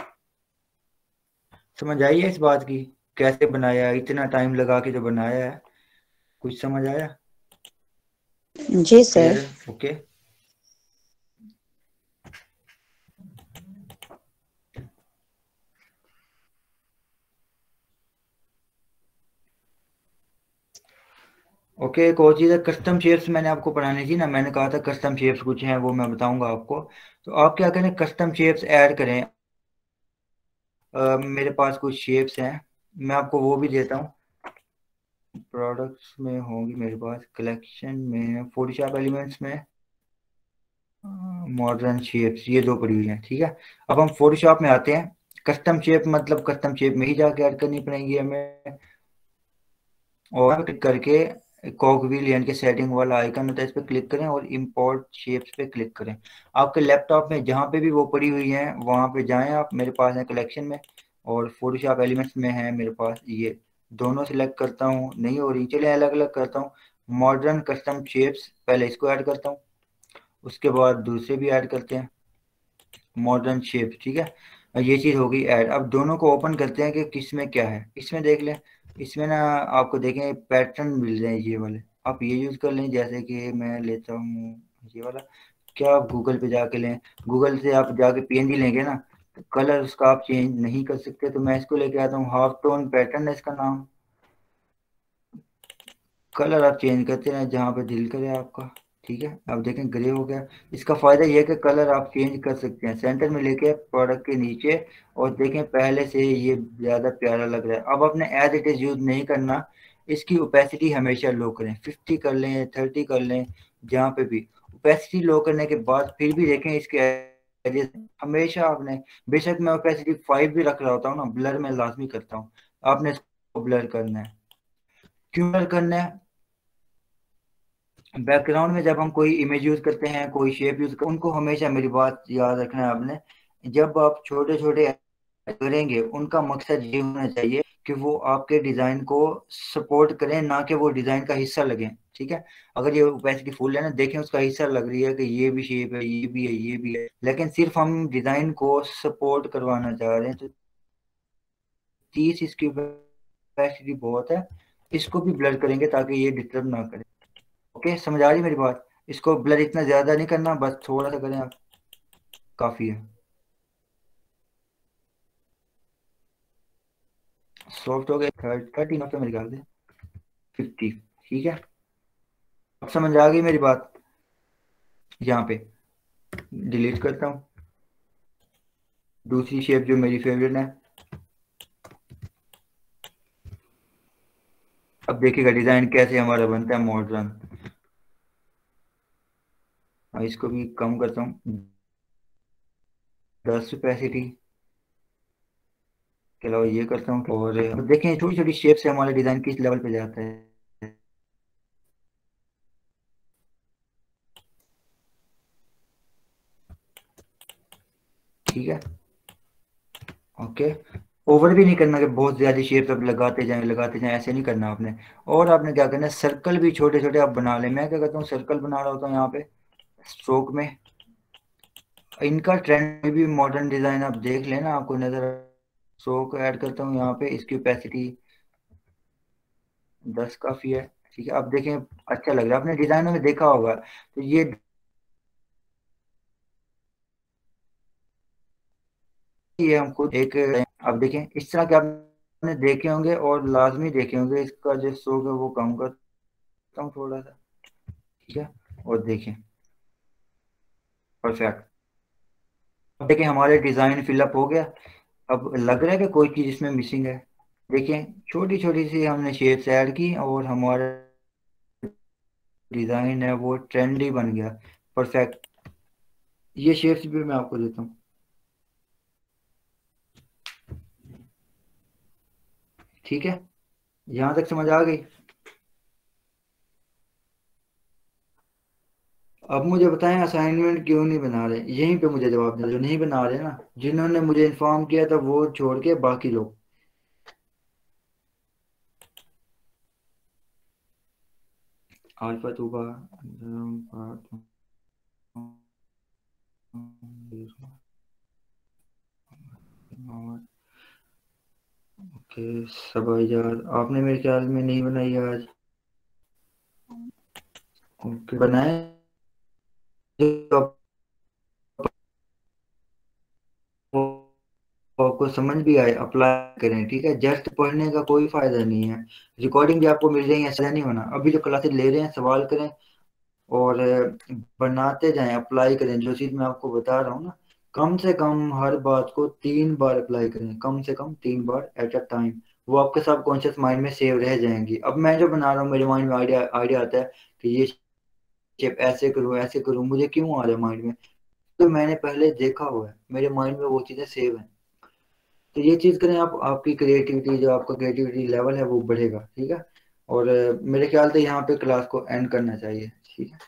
समझ आई है इस बात की, कैसे बनाया है, इतना टाइम लगा के जो बनाया है? कुछ समझ आया? है। जी क्लियर सर। है? ओके। ओके, एक और चीज़ है, कस्टम शेप्स मैंने आपको पढ़ानी थी ना, मैंने कहा था कस्टम शेप्स कुछ हैं, वो मैं बताऊंगा आपको। तो आप क्या करें, कस्टम शेप्स ऐड करें। मेरे पास कुछ शेप्स हैं, मैं आपको वो भी देता हूँ। प्रोडक्ट्स में होंगी मेरे पास, कलेक्शन में, फोटोशॉप एलिमेंट्स में, मॉडर्न शेप्स, ये दो पड़ी हुई हैं, ठीक है। अब हम फोटोशॉप में आते हैं। कस्टम शेप, मतलब कस्टम शेप में ही जाके ऐड करनी पड़ेंगी हमें, और क्लिक करके कॉगविल यानी कि सेटिंग वाला आइकन होता है, इस पर क्लिक करें और इंपोर्ट शेप्स पे क्लिक करें। आपके लैपटॉप में जहाँ पे भी वो पड़ी हुई हैं वहाँ पे जाएं आप, मेरे पास है कलेक्शन में और फोटोशॉप एलिमेंट्स में है मेरे पास, ये दोनों सिलेक्ट करता हूँ, नहीं हो रही, चलिए अलग अलग करता हूँ। मॉडर्न कस्टम शेप्स, पहले इसको ऐड करता हूँ, उसके बाद दूसरे भी ऐड करते हैं मॉडर्न शेप, ठीक है। ये चीज़ होगी ऐड। अब दोनों को ओपन करते हैं कि किसमें क्या है। इसमें देख लें, इसमें ना आपको देखें पैटर्न मिल रहे हैं ये वाले, आप ये यूज़ कर लें। जैसे कि मैं लेता हूँ ये वाला, क्या आप गूगल पे जाके लें, गूगल से आप जाके पीएनजी लेंगे ना तो कलर उसका आप चेंज नहीं कर सकते, तो मैं इसको लेके आता हूँ, हाफ टोन पैटर्न है इसका नाम। कलर आप चेंज करते हैं जहाँ पे दिल करे आपका, ठीक है। अब देखें ग्रे हो गया। इसका फायदा यह है कि कलर आप चेंज कर सकते हैं सेंटर में लेके प्रोडक्ट के नीचे, और देखें पहले से ये ज़्यादा प्यारा लग रहा है। अब आपने एज इट इज़ यूज नहीं करना, इसकी ओपेसिटी हमेशा लो करें, 50 कर लें, 30 कर लें, जहाँ पे भी ओपेसिटी लो करने के बाद फिर भी देखें इसके edges, हमेशा आपने, बेशक मैं ओपेसिटी 5 भी रख रहा होता हूँ ना, ब्लर में लाजमी करता हूँ, आपने इसको ब्लर करना है। क्यों ब्लर करना है? बैकग्राउंड में जब हम कोई इमेज यूज करते हैं, कोई शेप यूज करते हैं, उनको हमेशा, मेरी बात याद रखना है आपने, जब आप छोटे छोटे करेंगे उनका मकसद ये होना चाहिए कि वो आपके डिजाइन को सपोर्ट करें, ना कि वो डिजाइन का हिस्सा लगे, ठीक है। अगर ये ओपेसिटी फुल है ना, देखें उसका हिस्सा लग रही है कि ये भी शेप है, ये भी है, ये भी है, लेकिन सिर्फ हम डिजाइन को सपोर्ट करवाना चाह रहे हैं, तो 30 इसकी ओपेसिटी बहुत है, इसको भी ब्लर करेंगे ताकि ये डिस्टर्ब ना करे। ओके, समझ आ रही मेरी बात? इसको ब्लर इतना ज्यादा नहीं करना, बस थोड़ा सा करें आप, काफी है। सॉफ्ट हो गया, 30 पे मेरे ख्याल से 50, ठीक है। अब समझ आ गई मेरी बात? यहाँ पे डिलीट करता हूँ दूसरी शेप जो मेरी फेवरेट है। अब देखिएगा डिजाइन कैसे हमारा बनता है मॉडर्न। इसको भी कम करता हूँ, 10 कैपेसिटी के अलावा ये करता हूँ, और अब देखें छोटी छोटी शेप से हमारा डिजाइन किस लेवल पे जाता है, ठीक है। ओके, ओवर भी नहीं करना कि बहुत ज्यादा शेप अब लगाते जाएं, ऐसे नहीं करना आपने। और आपने क्या करना है, सर्कल भी छोटे छोटे आप बना लें। मैं क्या करता हूँ, सर्कल बना रहा होता हूँ यहाँ पे स्ट्रोक में। इनका ट्रेंड में भी मॉडर्न डिजाइन आप देख लेना, आपको नजर। स्ट्रोक ऐड करता हूँ यहाँ पे, इसकी ओपेसिटी 10 काफी है, ठीक है। अब देखें अच्छा लग रहा है, आपने डिजाइनों में देखा होगा, तो ये हम खुद एक, अब देखें इस तरह के आपने देखे होंगे और लाजमी देखे होंगे। इसका जो स्ट्रोक है वो कम करता हूँ थोड़ा सा, ठीक है, और देखें परफेक्ट। अब देखें हमारे डिजाइन फिलअप हो गया। अब लग रहा है कि कोई चीज इसमें मिसिंग है। देखें छोटी छोटी सी हमने शेप्स ऐड की और हमारा डिजाइन है वो ट्रेंडी बन गया, परफेक्ट। ये शेप्स भी मैं आपको देता हूँ, ठीक है। यहाँ तक समझ आ गई? अब मुझे बताएं असाइनमेंट क्यों नहीं बना रहे, यहीं पे मुझे जवाब दे, जो नहीं बना रहे ना, जिन्होंने मुझे इन्फॉर्म किया था वो छोड़ के बाकी लोग। अल्फा तूबा, ओके सबा यार, आपने मेरे ख्याल में नहीं बनाई आज। ओके बनाए, जो आपको समझ भी आए अप्लाई करें, ठीक है। जस्ट पढ़ने का कोई फायदा नहीं है, रिकॉर्डिंग भी आपको मिल जाएगी, ऐसा नहीं होना। अभी जो क्लासेस ले रहे हैं सवाल करें और बनाते जाएं, अप्लाई करें, जो चीज मैं आपको बता रहा हूँ ना, कम से कम हर बात को 3 बार अप्लाई करें, कम से कम 3 बार एट अ टाइम। वो आपके सबकॉन्शियस माइंड में सेव रह जाएंगी। अब मैं जो बना रहा हूँ मेरे माइंड में आइडिया आइडिया आता है कि ये शेप ऐसे करूँ, मुझे क्यों आ रहा है माइंड में? तो मैंने पहले देखा हुआ है, मेरे माइंड में वो चीजें सेव हैं। तो ये चीज करें आप, आपकी क्रिएटिविटी, जो आपका क्रिएटिविटी लेवल है वो बढ़ेगा। ठीक है, और मेरे ख्याल से यहाँ पे क्लास को एंड करना चाहिए। ठीक है,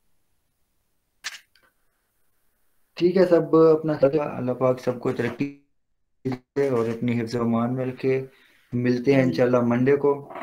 ठीक है, सब अपना अल्लाह पाक सबको तरक्की दे और अपनी हिफ्ज़-ओ-अमान में रखे। मिलते हैं इंशाल्लाह मंडे को।